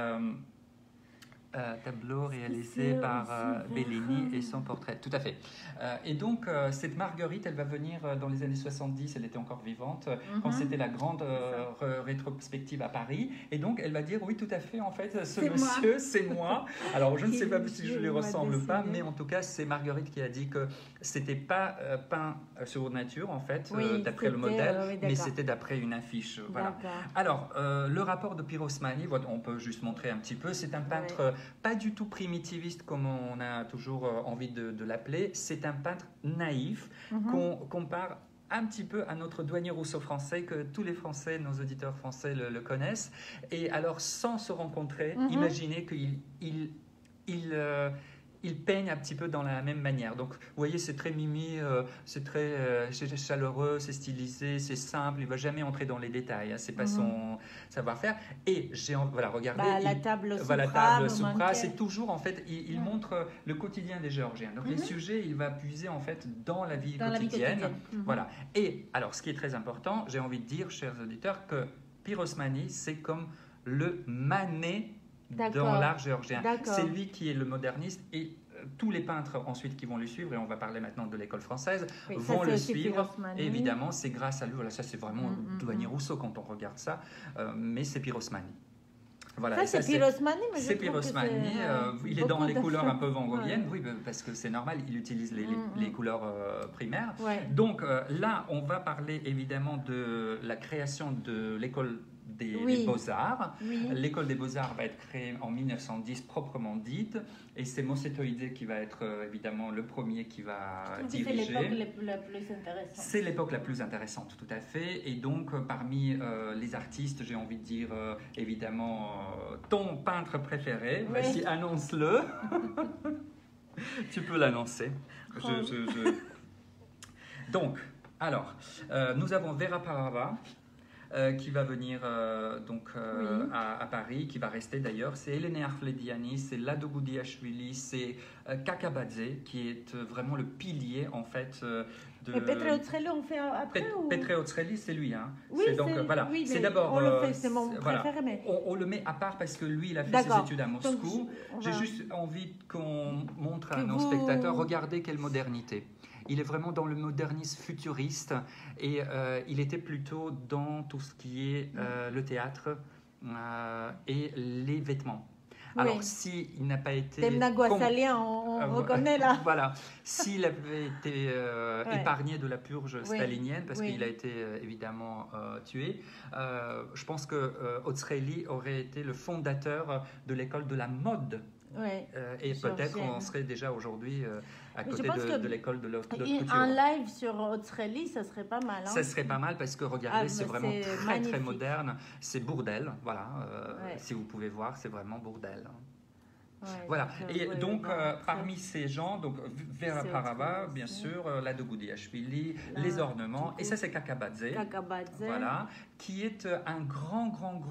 Tableau réalisé par Bellini et son portrait. Tout à fait. Et donc, cette Marguerite, elle va venir dans les années 70, elle était encore vivante, quand c'était la grande rétrospective à Paris. Et donc, elle va dire, oui, tout à fait, en fait, ce monsieur, c'est moi. Alors, je ne sais pas si je lui ressemble pas, mais en tout cas, c'est Marguerite qui a dit que c'était pas peint sur nature, en fait, d'après le modèle, mais c'était d'après une affiche. Voilà. Alors, le rapport de Pirosmani, on peut juste montrer un petit peu, c'est un peintre pas du tout primitiviste comme on a toujours envie de l'appeler, c'est un peintre naïf qu'on compare un petit peu à notre douanier Rousseau français, que tous les Français, nos auditeurs français le connaissent. Et alors, sans se rencontrer, imaginez qu'il peigne un petit peu dans la même manière. Donc, vous voyez, c'est très mimi, c'est très chaleureux, c'est stylisé, c'est simple. Il ne va jamais entrer dans les détails. Hein, c'est pas son savoir-faire. Et regardez. La table Soupra, c'est toujours, en fait, il montre le quotidien des Géorgiens. Donc, les sujets, il va puiser, en fait, dans la vie quotidienne. Voilà. Et, alors, ce qui est très important, j'ai envie de dire, chers auditeurs, que Pirosmani, c'est comme le Manet dans l'art géorgien. C'est lui qui est le moderniste, et tous les peintres ensuite qui vont le suivre, et on va parler maintenant de l'école française, vont le suivre. Évidemment, c'est grâce à lui. Voilà, ça c'est vraiment douanier Rousseau quand on regarde ça, mais c'est Pirosmani. Voilà, c'est Pirosmani, mais c'est Pirosmani. Il est dans les couleurs un peu van Goghiennes, oui, parce que c'est normal, il utilise les couleurs primaires. Donc là, on va parler évidemment de la création de l'école des Beaux-Arts. L'école des Beaux-Arts va être créée en 1910 proprement dite, et c'est Mossétoïdé qui va être évidemment le premier qui va diriger. C'est l'époque la plus intéressante. C'est l'époque la plus intéressante, tout à fait. Et donc parmi les artistes, j'ai envie de dire évidemment ton peintre préféré. Vas-y, annonce-le. Tu peux l'annoncer. Donc, alors, nous avons Vera Parava, qui va venir à Paris, qui va rester d'ailleurs. C'est Eleni Arflediani, c'est Lado Gudiashvili, c'est Kakabadze, qui est vraiment le pilier en fait de... Et Petre Otzreli, on fait après Petre Otzreli, c'est lui. Hein. Oui, voilà. Oui, c'est d'abord. On le fait, c'est mon préféré. Mais... On le met à part parce que lui, il a fait ses études à Moscou. J'ai juste envie qu'on montre à nos spectateurs, regardez quelle modernité. Il est vraiment dans le modernisme futuriste et il était plutôt dans tout ce qui est le théâtre et les vêtements. Alors, s'il n'a pas été... Temna Guasalien, on reconnaît là. Voilà. S'il avait été épargné de la purge stalinienne, parce qu'il a été évidemment tué, je pense que Otzreli aurait été le fondateur de l'école de la mode. Et peut-être on serait déjà aujourd'hui à côté de l'école de l'haute couture. Un live sur Otzreli, ça serait pas mal. Hein. Ça serait pas mal parce que regardez, c'est vraiment très moderne. C'est Bourdelle, voilà. Si vous pouvez voir, c'est vraiment Bourdelle. Voilà. Et donc, parmi ces gens, donc Vera Parava, bien sûr, Lado Gudiashvili, les ornements, et ça c'est Kakabadze, voilà, qui est un grand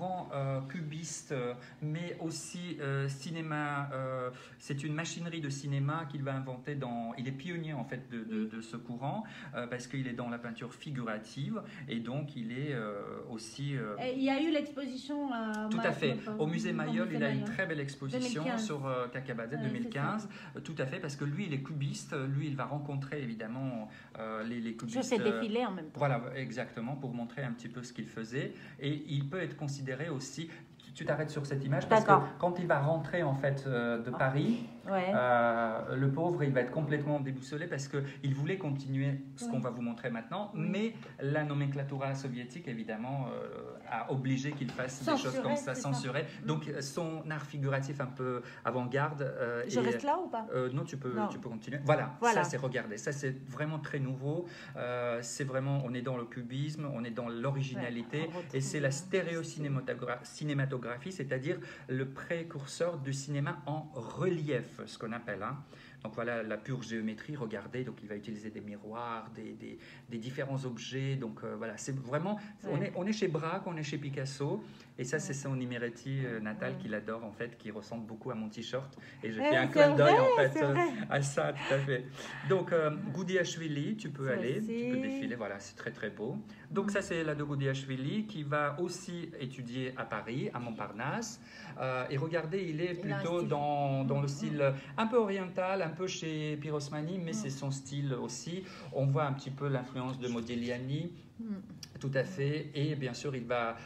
cubiste, mais aussi cinéma. C'est une machinerie de cinéma qu'il va inventer il est pionnier en fait de ce courant parce qu'il est dans la peinture figurative et donc il est aussi. Il y a eu l'exposition. Tout à fait. Au musée Mayol, il a une très belle exposition 2015. sur Kakabadze 2015. Tout à fait, parce que lui, il est cubiste. Lui, il va rencontrer évidemment les cubistes. Je fais défiler en même temps. Voilà, exactement, pour montrer un petit peu ce qu'il faisait. Et il peut être considéré aussi. Tu t'arrêtes sur cette image parce que quand il va rentrer en fait de Paris, le pauvre, il va être complètement déboussolé parce qu'il voulait continuer ce qu'on va vous montrer maintenant, mais la nomenclatura soviétique évidemment a obligé qu'il fasse des choses comme ça, censuré. Donc son art figuratif un peu avant-garde. Je reste là ou pas? Non, tu peux continuer. Voilà. Ça c'est regardez, ça c'est vraiment très nouveau. C'est vraiment, on est dans le cubisme, on est dans l'originalité et c'est la stéréocinématographie, c'est-à-dire le précurseur du cinéma en relief, ce qu'on appelle. Hein. Donc voilà la pure géométrie, regardez, donc il va utiliser des miroirs, des différents objets, donc voilà, c'est vraiment, on est chez Braque, on est chez Picasso, et ça c'est son Imeretti natal qu'il adore en fait, qui ressemble beaucoup à mon t-shirt, et je fais un clin d'œil en fait à ça, tout à fait. Donc Gudiashvili, tu peux aller, tu peux défiler, voilà, c'est très très beau. Donc ça c'est Lado Gudiashvili qui va aussi étudier à Paris, à Montparnasse, et regardez, il est plutôt dans le style un peu oriental, un peu chez Pirosmani, mais c'est son style aussi. On voit un petit peu l'influence de Modigliani, tout à fait. Et bien sûr, il va.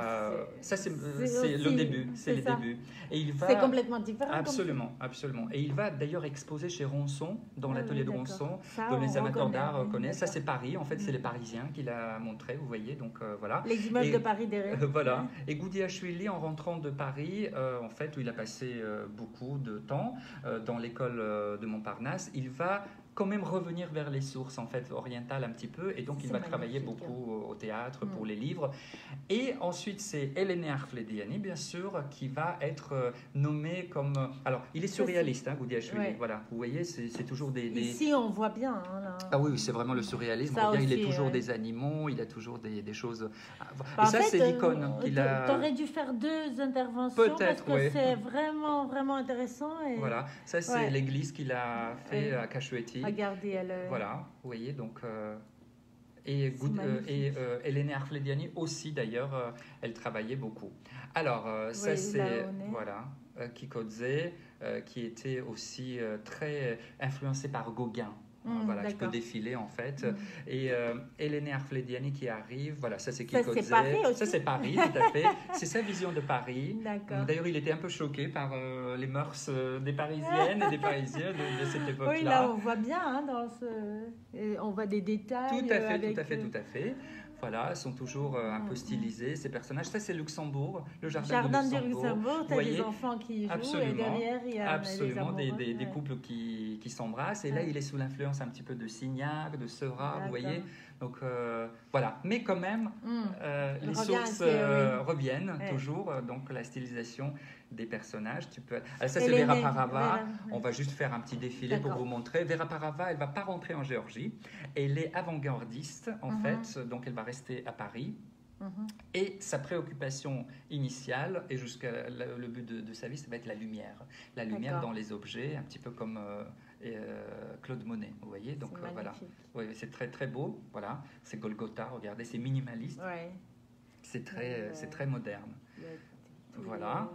Ça, c'est le début. C'est le début. Et il va. C'est complètement différent. Absolument. Et il va d'ailleurs exposer chez Ronson, dans l'atelier de Ronson, dont les amateurs d'art connaissent. Ça, c'est Paris. En fait, c'est les Parisiens qui l'a montré. Vous voyez. Donc voilà. Les images de Paris derrière. Voilà. Et Gudiashvili, en rentrant de Paris, en fait, où il a passé beaucoup de temps dans l'école de Montparnasse, il va quand même revenir vers les sources en fait orientales un petit peu, et donc il va travailler beaucoup au théâtre pour les livres. Et ensuite c'est Eleni Arflediani bien sûr qui va être nommé comme, alors il est surréaliste, Gudiashvili, voilà, vous voyez, c'est toujours des... Ici on voit bien là. Ah oui, c'est vraiment le surréalisme. Regarde, il est toujours des animaux, il a toujours des choses. Et ça c'est l'icône qu'il a. T'aurais dû faire 2 interventions parce que c'est vraiment intéressant. Et... Voilà, ça c'est l'église qu'il a fait à Cachueti. Regardez, voilà, vous voyez, donc... Et Eleni Arflediani aussi, d'ailleurs, elle travaillait beaucoup. Alors, ça c'est... Voilà, Kikodze, qui était aussi très influencé par Gauguin. Voilà, qui peut défiler en fait. Et Eleni Arflediani qui arrive, voilà, ça c'est Kikodze. Ça c'est Paris, tout à fait. C'est sa vision de Paris. D'ailleurs, il était un peu choqué par les mœurs des Parisiennes et des Parisiens de cette époque-là. Oui, là on voit bien, on voit des détails. Tout à fait. Voilà, sont toujours un peu stylisés, ces personnages. Ça, c'est Luxembourg, le jardin de Luxembourg. Tu as des enfants qui jouent et derrière, il y a des couples qui s'embrassent. Et là, il est sous l'influence un petit peu de Signac, de Seurat, vous voyez. Donc, voilà. Mais quand même, les sources reviennent toujours. Donc, la stylisation des personnages. Alors, ça, c'est Vera Parava. On va juste faire un petit défilé pour vous montrer. Vera Parava, elle ne va pas rentrer en Géorgie. Elle est avant-gardiste, en fait. Donc, elle va rester à Paris. Et sa préoccupation initiale, et jusqu'à le but de sa vie, ça va être la lumière. La lumière dans les objets, un petit peu comme Claude Monet, vous voyez. Donc voilà, oui, c'est très très beau. Voilà, c'est Golgotha, regardez, c'est minimaliste. Ouais. C'est très moderne. Voilà.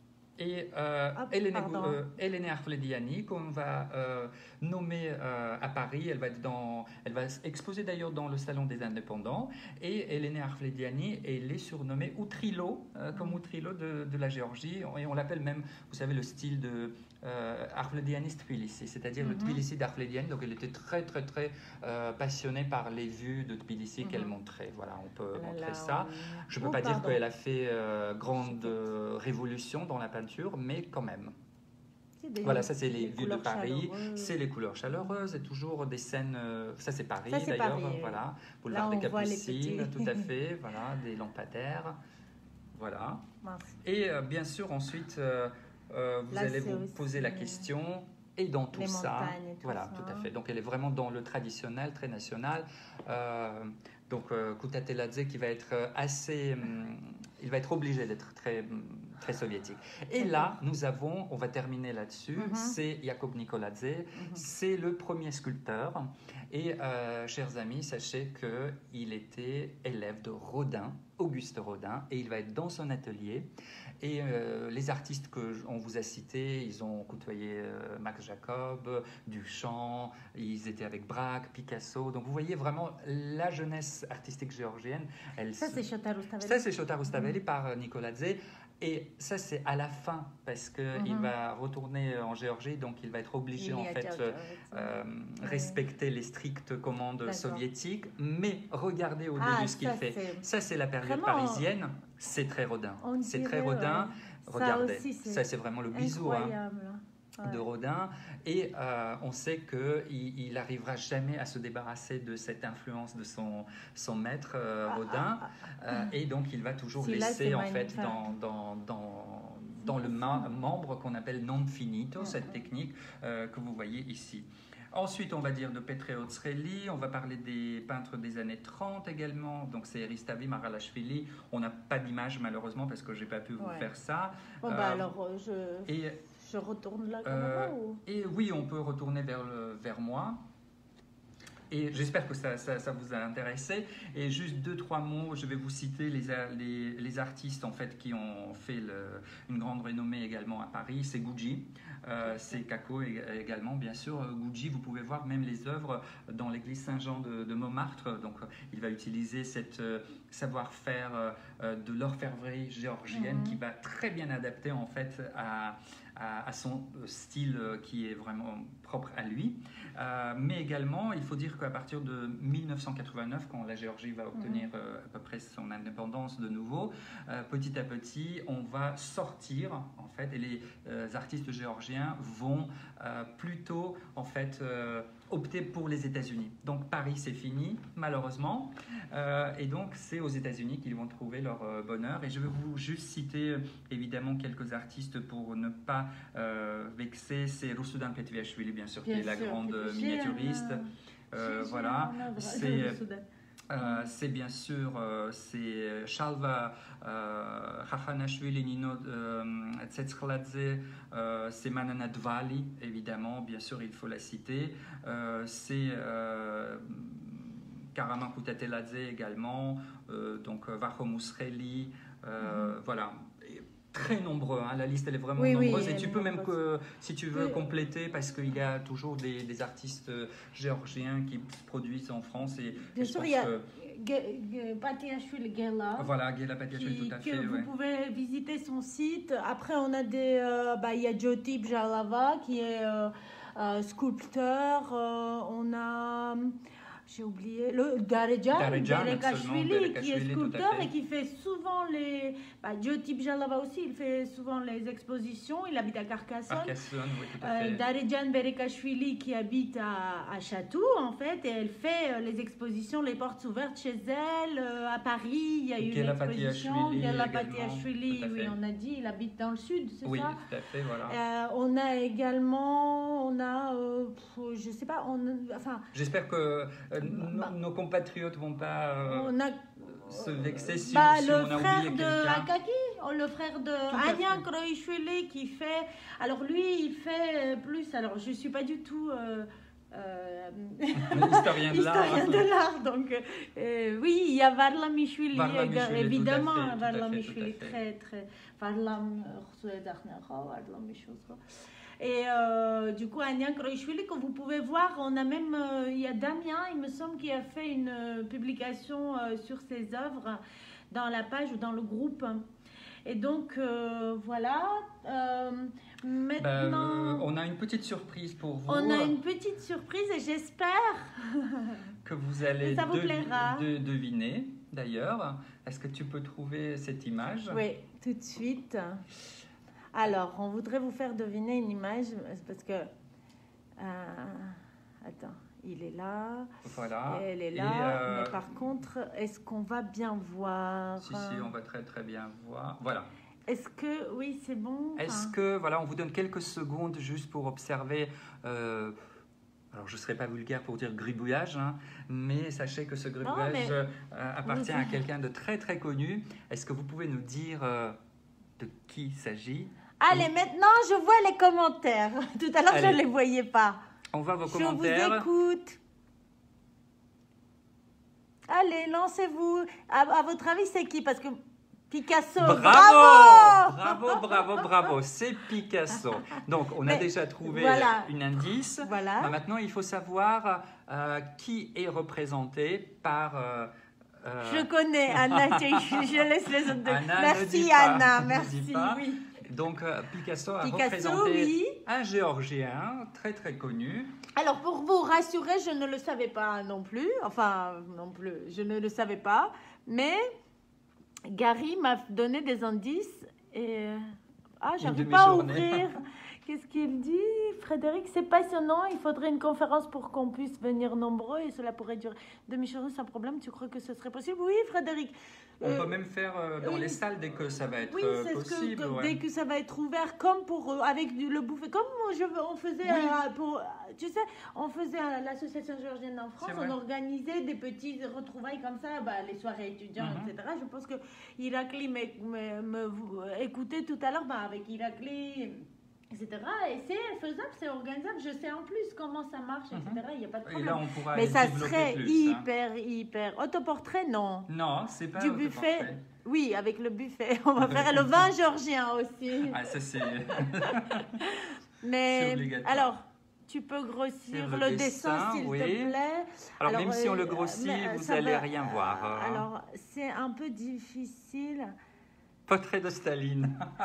Et Elena Arflediani, qu'on va nommer à Paris, elle va exposer d'ailleurs dans le Salon des Indépendants. Et Elena Arflediani, elle est surnommée Outrilo, comme Outrilo de la Géorgie. Et on l'appelle même, vous savez, le style de Arflediani Tbilissi, c'est-à-dire le Tbilissi d'Arflediani. Donc elle était très très très passionnée par les vues de Tbilissi qu'elle montrait. Voilà, on peut montrer ça. Je ne peux pas dire qu'elle a fait grande révolution dans la peinture, mais quand même. Voilà, ça c'est les vues de Paris, c'est les couleurs chaleureuses et toujours des scènes. Ça c'est Paris d'ailleurs, voilà, boulevard des Capucines, tout à fait, voilà, des lampadaires, voilà. Et bien sûr ensuite. Vous allez vous poser la question, et dans tout ça, voilà, tout à fait. Donc elle est vraiment dans le traditionnel, très national. Donc Kutateladze qui va être assez, il va être obligé d'être très très soviétique. Et là, on va terminer là-dessus, c'est Jakub Nikoladze, c'est le premier sculpteur. Et chers amis, sachez qu'il était élève de Rodin, Auguste Rodin, et il va être dans son atelier. Et les artistes qu'on vous a cités, ils ont côtoyé Max Jacob, Duchamp, ils étaient avec Braque, Picasso. Donc vous voyez vraiment la jeunesse artistique géorgienne. Ça, c'est Shota Rustavelli. Ça, c'est Shota Rustavelli par Nikoladze. Et ça, c'est à la fin, parce qu'il va retourner en Géorgie, donc il va être obligé, en fait, respecter les strictes commandes soviétiques. Mais regardez au début ce qu'il fait. Ça, c'est la période parisienne. C'est très Rodin. C'est très Rodin. Regardez, ça, c'est vraiment le bisou de Rodin. Et on sait qu'il n'arrivera jamais à se débarrasser de cette influence de son maître Rodin. Et donc, il va toujours laisser, en fait, dans le membre qu'on appelle non finito, cette technique que vous voyez ici. Ensuite, on va dire de Petre Otsreli, on va parler des peintres des années 30 également, donc c'est Eristavi, Maralashvili. On n'a pas d'image malheureusement parce que je n'ai pas pu vous faire ça. Alors, je retourne là quand même, ou... Et oui, on peut retourner vers moi. Et j'espère que ça vous a intéressé. Et juste 2-3 mots, je vais vous citer les artistes en fait qui ont fait une grande renommée également à Paris. C'est Gucci, c'est Kako également, bien sûr. Gucci, vous pouvez voir même les œuvres dans l'église Saint-Jean de Montmartre. Donc, il va utiliser cette savoir-faire de l'orfèvrerie géorgienne qui va très bien adapter en fait à son style qui est vraiment propre à lui. Mais également, il faut dire qu'à partir de 1989, quand la Géorgie va obtenir à peu près son indépendance de nouveau, petit à petit, on va sortir, en fait, et les artistes géorgiens vont plutôt, en fait, opter pour les États-Unis. Donc Paris, c'est fini, malheureusement. Et donc, c'est aux États-Unis qu'ils vont trouver leur bonheur. Et je vais vous juste citer, évidemment, quelques artistes pour ne pas vexer. C'est Rusudan Petviashvili, bien sûr, qui est la grande miniaturiste. Voilà. C'est bien sûr c'est Shalva Khafanashvili, Nino Tsetskladze, c'est Manana Dvali, évidemment, bien sûr, il faut la citer. C'est Karaman Kutateladze également, donc Vachom Usreli, voilà. Très nombreux, hein. La liste elle est vraiment nombreuse et tu peux même, si tu veux compléter, parce qu'il y a toujours des artistes géorgiens qui se produisent en France. Et bien sûr, il y a Patiashvili Gela. Voilà, Gela Patiashvili, tout à fait. Vous pouvez visiter son site. Après, on a il y a Jyoti Bjalava qui est sculpteur. On a... J'ai oublié, Darejan Berekashvili qui est sculpteur et qui fait souvent les... Jyoti Bjalava aussi, il fait souvent les expositions, il habite à Carcassonne. Carcassonne, oui, tout à fait. Darejan Berekashvili qui habite à Chatou, en fait, et elle fait les expositions, les portes ouvertes chez elle. À Paris, il y a eu une exposition. Gela Patiashvili, oui, on a dit, il habite dans le sud, c'est ça? Oui, tout à fait, voilà. On a également, je sais pas, J'espère que nos compatriotes vont pas se vexer si, bah, si le on a frère oublié de quelqu'un. Akaki, le frère de à fait. Anya Kroishvili qui fait. Alors lui, il fait plus. Alors je suis pas du tout Historien de l'art. historien de l'art, donc oui, il y a Varlam Mishvili, Varlam évidemment, Mishvili, tout à fait, Varlam tout à Mishvili, fait. très très. Varlam Varlam Mishvili. Et du coup, Anya Kroishvili, que vous pouvez voir, on a même, il y a Damien, il me semble, qui a fait une publication sur ses œuvres dans la page ou dans le groupe. Et donc, voilà. Maintenant, on a une petite surprise pour vous. on a une petite surprise et j'espère que vous allez ça vous plaira. deviner. D'ailleurs, est-ce que tu peux trouver cette image? Oui, tout de suite. Alors, on voudrait vous faire deviner une image parce que... attends, il est là. Voilà. Elle est là. Mais par contre, est-ce qu'on va bien voir? Si, on va très très bien voir. Voilà. Est-ce que... Oui, c'est bon. Est-ce que... Voilà, on vous donne quelques secondes juste pour observer... alors, je ne serai pas vulgaire pour dire gribouillage, hein, mais sachez que ce gribouillage appartient à quelqu'un de très très connu. Est-ce que vous pouvez nous dire de qui il s'agit? Allez, maintenant, je vois les commentaires. Tout à l'heure, je ne les voyais pas. On voit vos commentaires. Je vous écoute. Allez, lancez-vous. À votre avis, c'est qui? Parce que Picasso, bravo. C'est Picasso. Donc, on a déjà trouvé un indice. Voilà. Maintenant, il faut savoir qui est représenté par... Je connais Anna, je laisse les autres. Anna, merci Anna, merci. Oui. Donc Picasso a représenté un Géorgien très très connu. Alors pour vous rassurer, je ne le savais pas non plus. Enfin, non plus, je ne le savais pas. Mais Gary m'a donné des indices et... j'arrive pas à ouvrir. Qu'est-ce qu'il dit, Frédéric? C'est passionnant. Il faudrait une conférence pour qu'on puisse venir nombreux et cela pourrait durer demi-journée sans problème. Tu crois que ce serait possible? Oui, Frédéric. On peut même faire dans les salles dès que ça va être possible. Dès que ça va être ouvert, comme pour avec le buffet, comme on faisait tu sais, on faisait à l'association géorgienne en France, on organisait des petits retrouvailles comme ça, les soirées étudiants, etc. Je pense que Irakli me écoutait tout à l'heure, avec Irakli, etc. Et c'est faisable, c'est organisable. Je sais en plus comment ça marche, etc. Il n'y a pas de problème. Et là, on pourra mais ça serait plus, hyper. Autoportrait, non. Non, c'est pas du buffet. Oui, avec le buffet. On va faire le vin géorgien aussi. Ah, ça c'est. Mais obligatoire. alors, tu peux grossir le dessin, s'il te plaît. Alors même si on le grossit, vous n'allez rien voir. Alors, c'est un peu difficile. Portrait de Staline.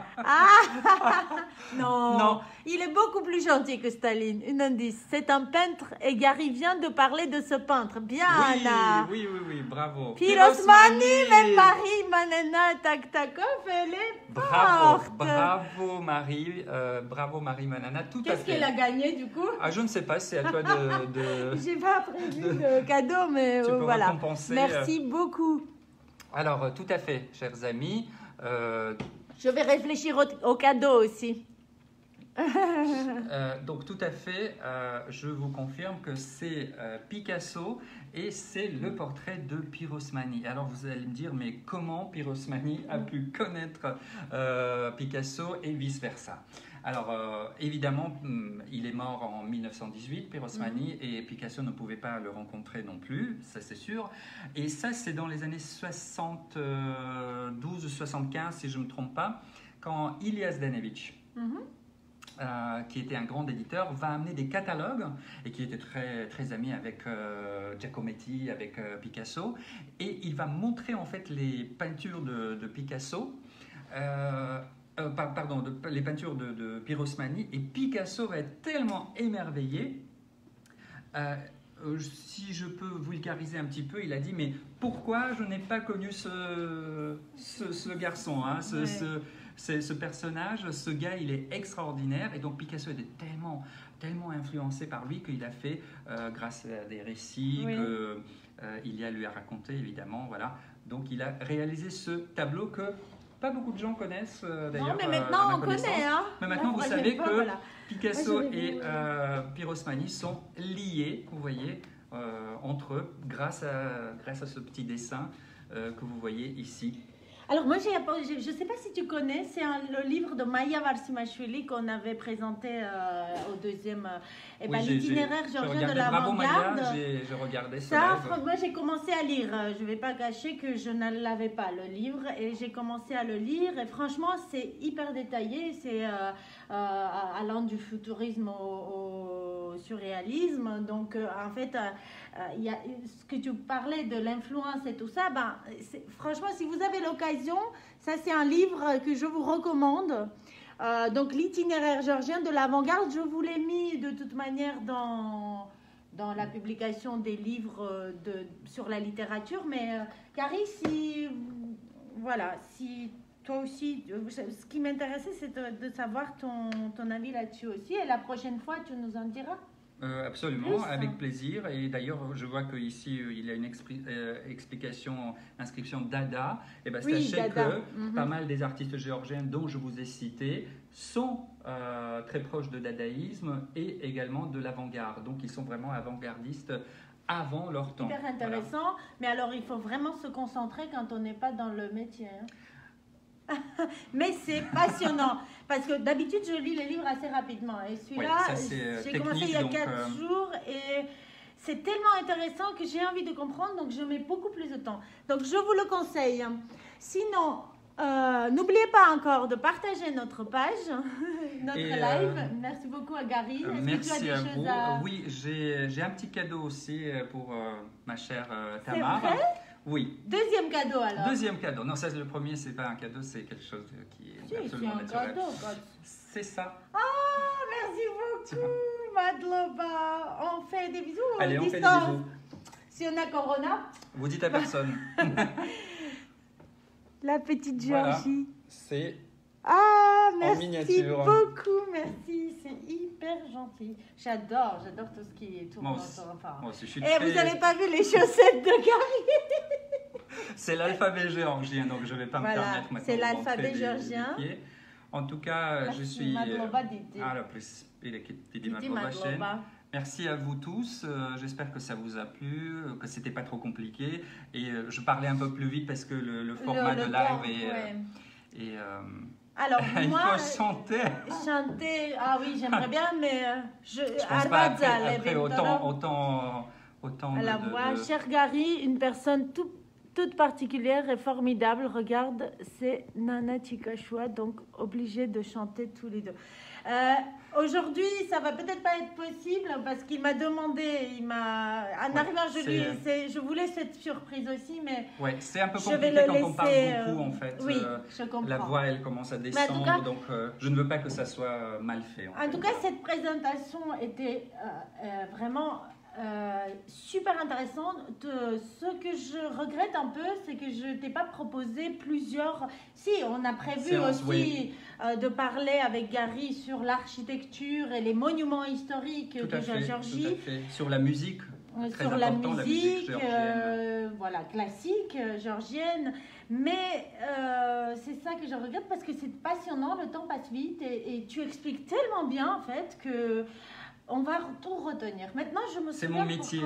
Non, il est beaucoup plus gentil que Staline. Un indice, c'est un peintre et Gary vient de parler de ce peintre. Bien, Anna. Oui, bravo. Pirosmani, même Marie Manena Taktakov, elle est forte. Bravo Marie Manana, tout à fait. Qu'est-ce qu'elle a gagné du coup? Je ne sais pas, c'est à toi de... J'ai pas prévu de cadeau, mais tu peux voilà. Récompenser. Merci beaucoup. Alors, tout à fait, chers amis. Je vais réfléchir au cadeau aussi. Donc tout à fait, je vous confirme que c'est Picasso et c'est le portrait de Pirosmani. Alors vous allez me dire, mais comment Pirosmani a pu connaître Picasso et vice-versa? Alors évidemment, il est mort en 1918, Pirosmani, et Picasso ne pouvait pas le rencontrer non plus, ça c'est sûr. Et ça c'est dans les années 72-75 si je ne me trompe pas, quand Ilya Zdanevich, qui était un grand éditeur, va amener des catalogues et qui était très, très ami avec Giacometti, avec Picasso, et il va montrer en fait les peintures de Picasso, les peintures de Pirosmani, et Picasso va être tellement émerveillé. Si je peux vulgariser un petit peu, il a dit, mais pourquoi je n'ai pas connu ce garçon, hein, ce personnage, ce gars, il est extraordinaire. Et donc Picasso était tellement influencé par lui qu'il a fait, grâce à des récits que Ilya lui a raconté, évidemment, voilà. Donc il a réalisé ce tableau que pas beaucoup de gens connaissent, d'ailleurs. Non, mais maintenant on connaît, hein. Mais maintenant vous savez que Picasso et Pirosmani sont liés, vous voyez, entre eux, grâce à ce petit dessin que vous voyez ici. Alors moi, je ne sais pas si tu connais, c'est le livre de Maya Varsimashvili qu'on avait présenté au deuxième, l'itinéraire géorgien de l'avant-garde. Bravo Maya, je regardais ça. Moi, j'ai commencé à lire. Je ne vais pas cacher que je ne l'avais pas, le livre, et j'ai commencé à le lire. Et franchement, c'est hyper détaillé. C'est allant du futurisme au surréalisme. Donc, en fait, il y a ce que tu parlais de l'influence et tout ça. Franchement, si vous avez l'occasion, ça c'est un livre que je vous recommande. Donc l'itinéraire géorgien de l'avant-garde, je vous l'ai mis de toute manière dans la publication des livres sur la littérature. Mais Carrie, si toi aussi, ce qui m'intéressait, c'est de savoir ton avis là-dessus aussi. Et la prochaine fois, tu nous en diras. Absolument, avec plaisir. Et d'ailleurs, je vois qu'ici, il y a une inscription Dada. Et sachez Dada. Que pas mal des artistes géorgiens dont je vous ai cités sont très proches de dadaïsme et également de l'avant-garde. Donc, ils sont vraiment avant-gardistes avant leur temps. Hyper intéressant. Voilà. Mais alors, il faut vraiment se concentrer quand on n'est pas dans le métier. Mais c'est passionnant parce que d'habitude je lis les livres assez rapidement et celui-là j'ai commencé il y a 4 jours et c'est tellement intéressant que j'ai envie de comprendre, donc je mets beaucoup plus de temps, donc je vous le conseille. Sinon n'oubliez pas encore de partager notre page, notre live. Merci beaucoup à Gary. Merci à vous. Oui, j'ai un petit cadeau aussi pour ma chère Tamar. C'est vrai? Oui. Deuxième cadeau alors. Deuxième cadeau. Non, ça le premier, c'est pas un cadeau, c'est quelque chose qui est absolument naturel. C'est ça. Ah, merci beaucoup, Madloba. On fait des bisous. Allez, on fait des bisous. Si on a Corona. Vous dites à personne. La petite Géorgie. Voilà, c'est merci beaucoup, merci, c'est hyper gentil. J'adore tout ce qui est tout. Moi aussi, vous n'avez pas vu les chaussettes de Gary? C'est l'alphabet géorgien, donc je ne vais pas me permettre maintenant. C'est l'alphabet géorgien. En tout cas, je suis. Merci à vous tous. J'espère que ça vous a plu, que c'était pas trop compliqué. Et je parlais un peu plus vite parce que le format de live est alors, il moi, faut chanter. Ah oui, j'aimerais bien, mais je pense pas après autant à la voix. Cher Gary, une personne toute particulière et formidable. Regarde, c'est Nana Chikashua, donc obligée de chanter tous les deux. Aujourd'hui, ça va peut-être pas être possible parce qu'il m'a demandé, en arrivant, je voulais cette surprise aussi, mais c'est un peu compliqué quand on parle beaucoup en fait. Oui, je comprends. La voix, elle commence à descendre, donc je ne veux pas que ça soit mal fait. En tout cas, cette présentation était vraiment super intéressante. Ce que je regrette un peu, c'est que je t'ai pas proposé plusieurs. Si, on a prévu aussi de parler avec Gary sur l'architecture et les monuments historiques de Géorgie. Tout à fait. Sur la musique. Très sur important, la musique géorgienne. Classique géorgienne. Mais c'est ça que je regrette parce que c'est passionnant, le temps passe vite et tu expliques tellement bien en fait que on va tout retenir. Maintenant, je me souviens. C'est mon métier,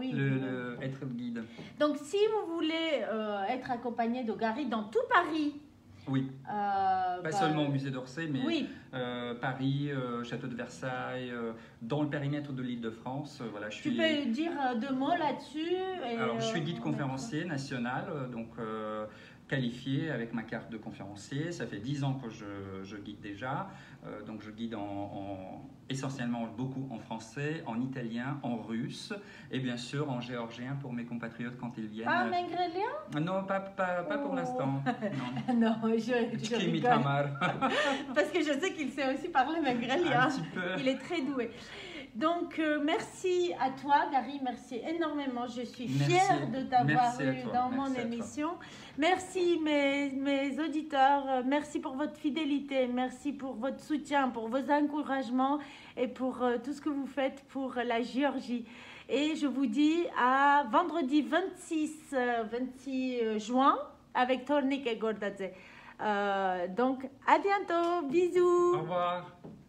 être guide. Donc, si vous voulez être accompagné de Gary dans tout Paris. Oui. Pas seulement au musée d'Orsay, mais Paris, Château de Versailles, dans le périmètre de l'Île-de-France. Voilà, tu peux dire 2 mots là-dessus. Alors, je suis guide conférencier national, donc qualifié avec ma carte de conférencier. Ça fait 10 ans que je guide déjà. Donc, je guide essentiellement beaucoup en français, en italien, en russe et bien sûr en géorgien pour mes compatriotes quand ils viennent. Pas en mengrelien? Non, pas pour l'instant. Non, je rigole. Parce que je sais qu'il sait aussi parler mengrelien. Un petit peu. Il est très doué. Donc, merci à toi, Gary. Merci énormément. Je suis fière de t'avoir eu dans mon émission. Merci, mes auditeurs. Merci pour votre fidélité. Merci pour votre soutien, pour vos encouragements et pour tout ce que vous faites pour la Géorgie. Et je vous dis à vendredi 26 juin avec Tornike Gordadze. Donc, à bientôt. Bisous. Au revoir.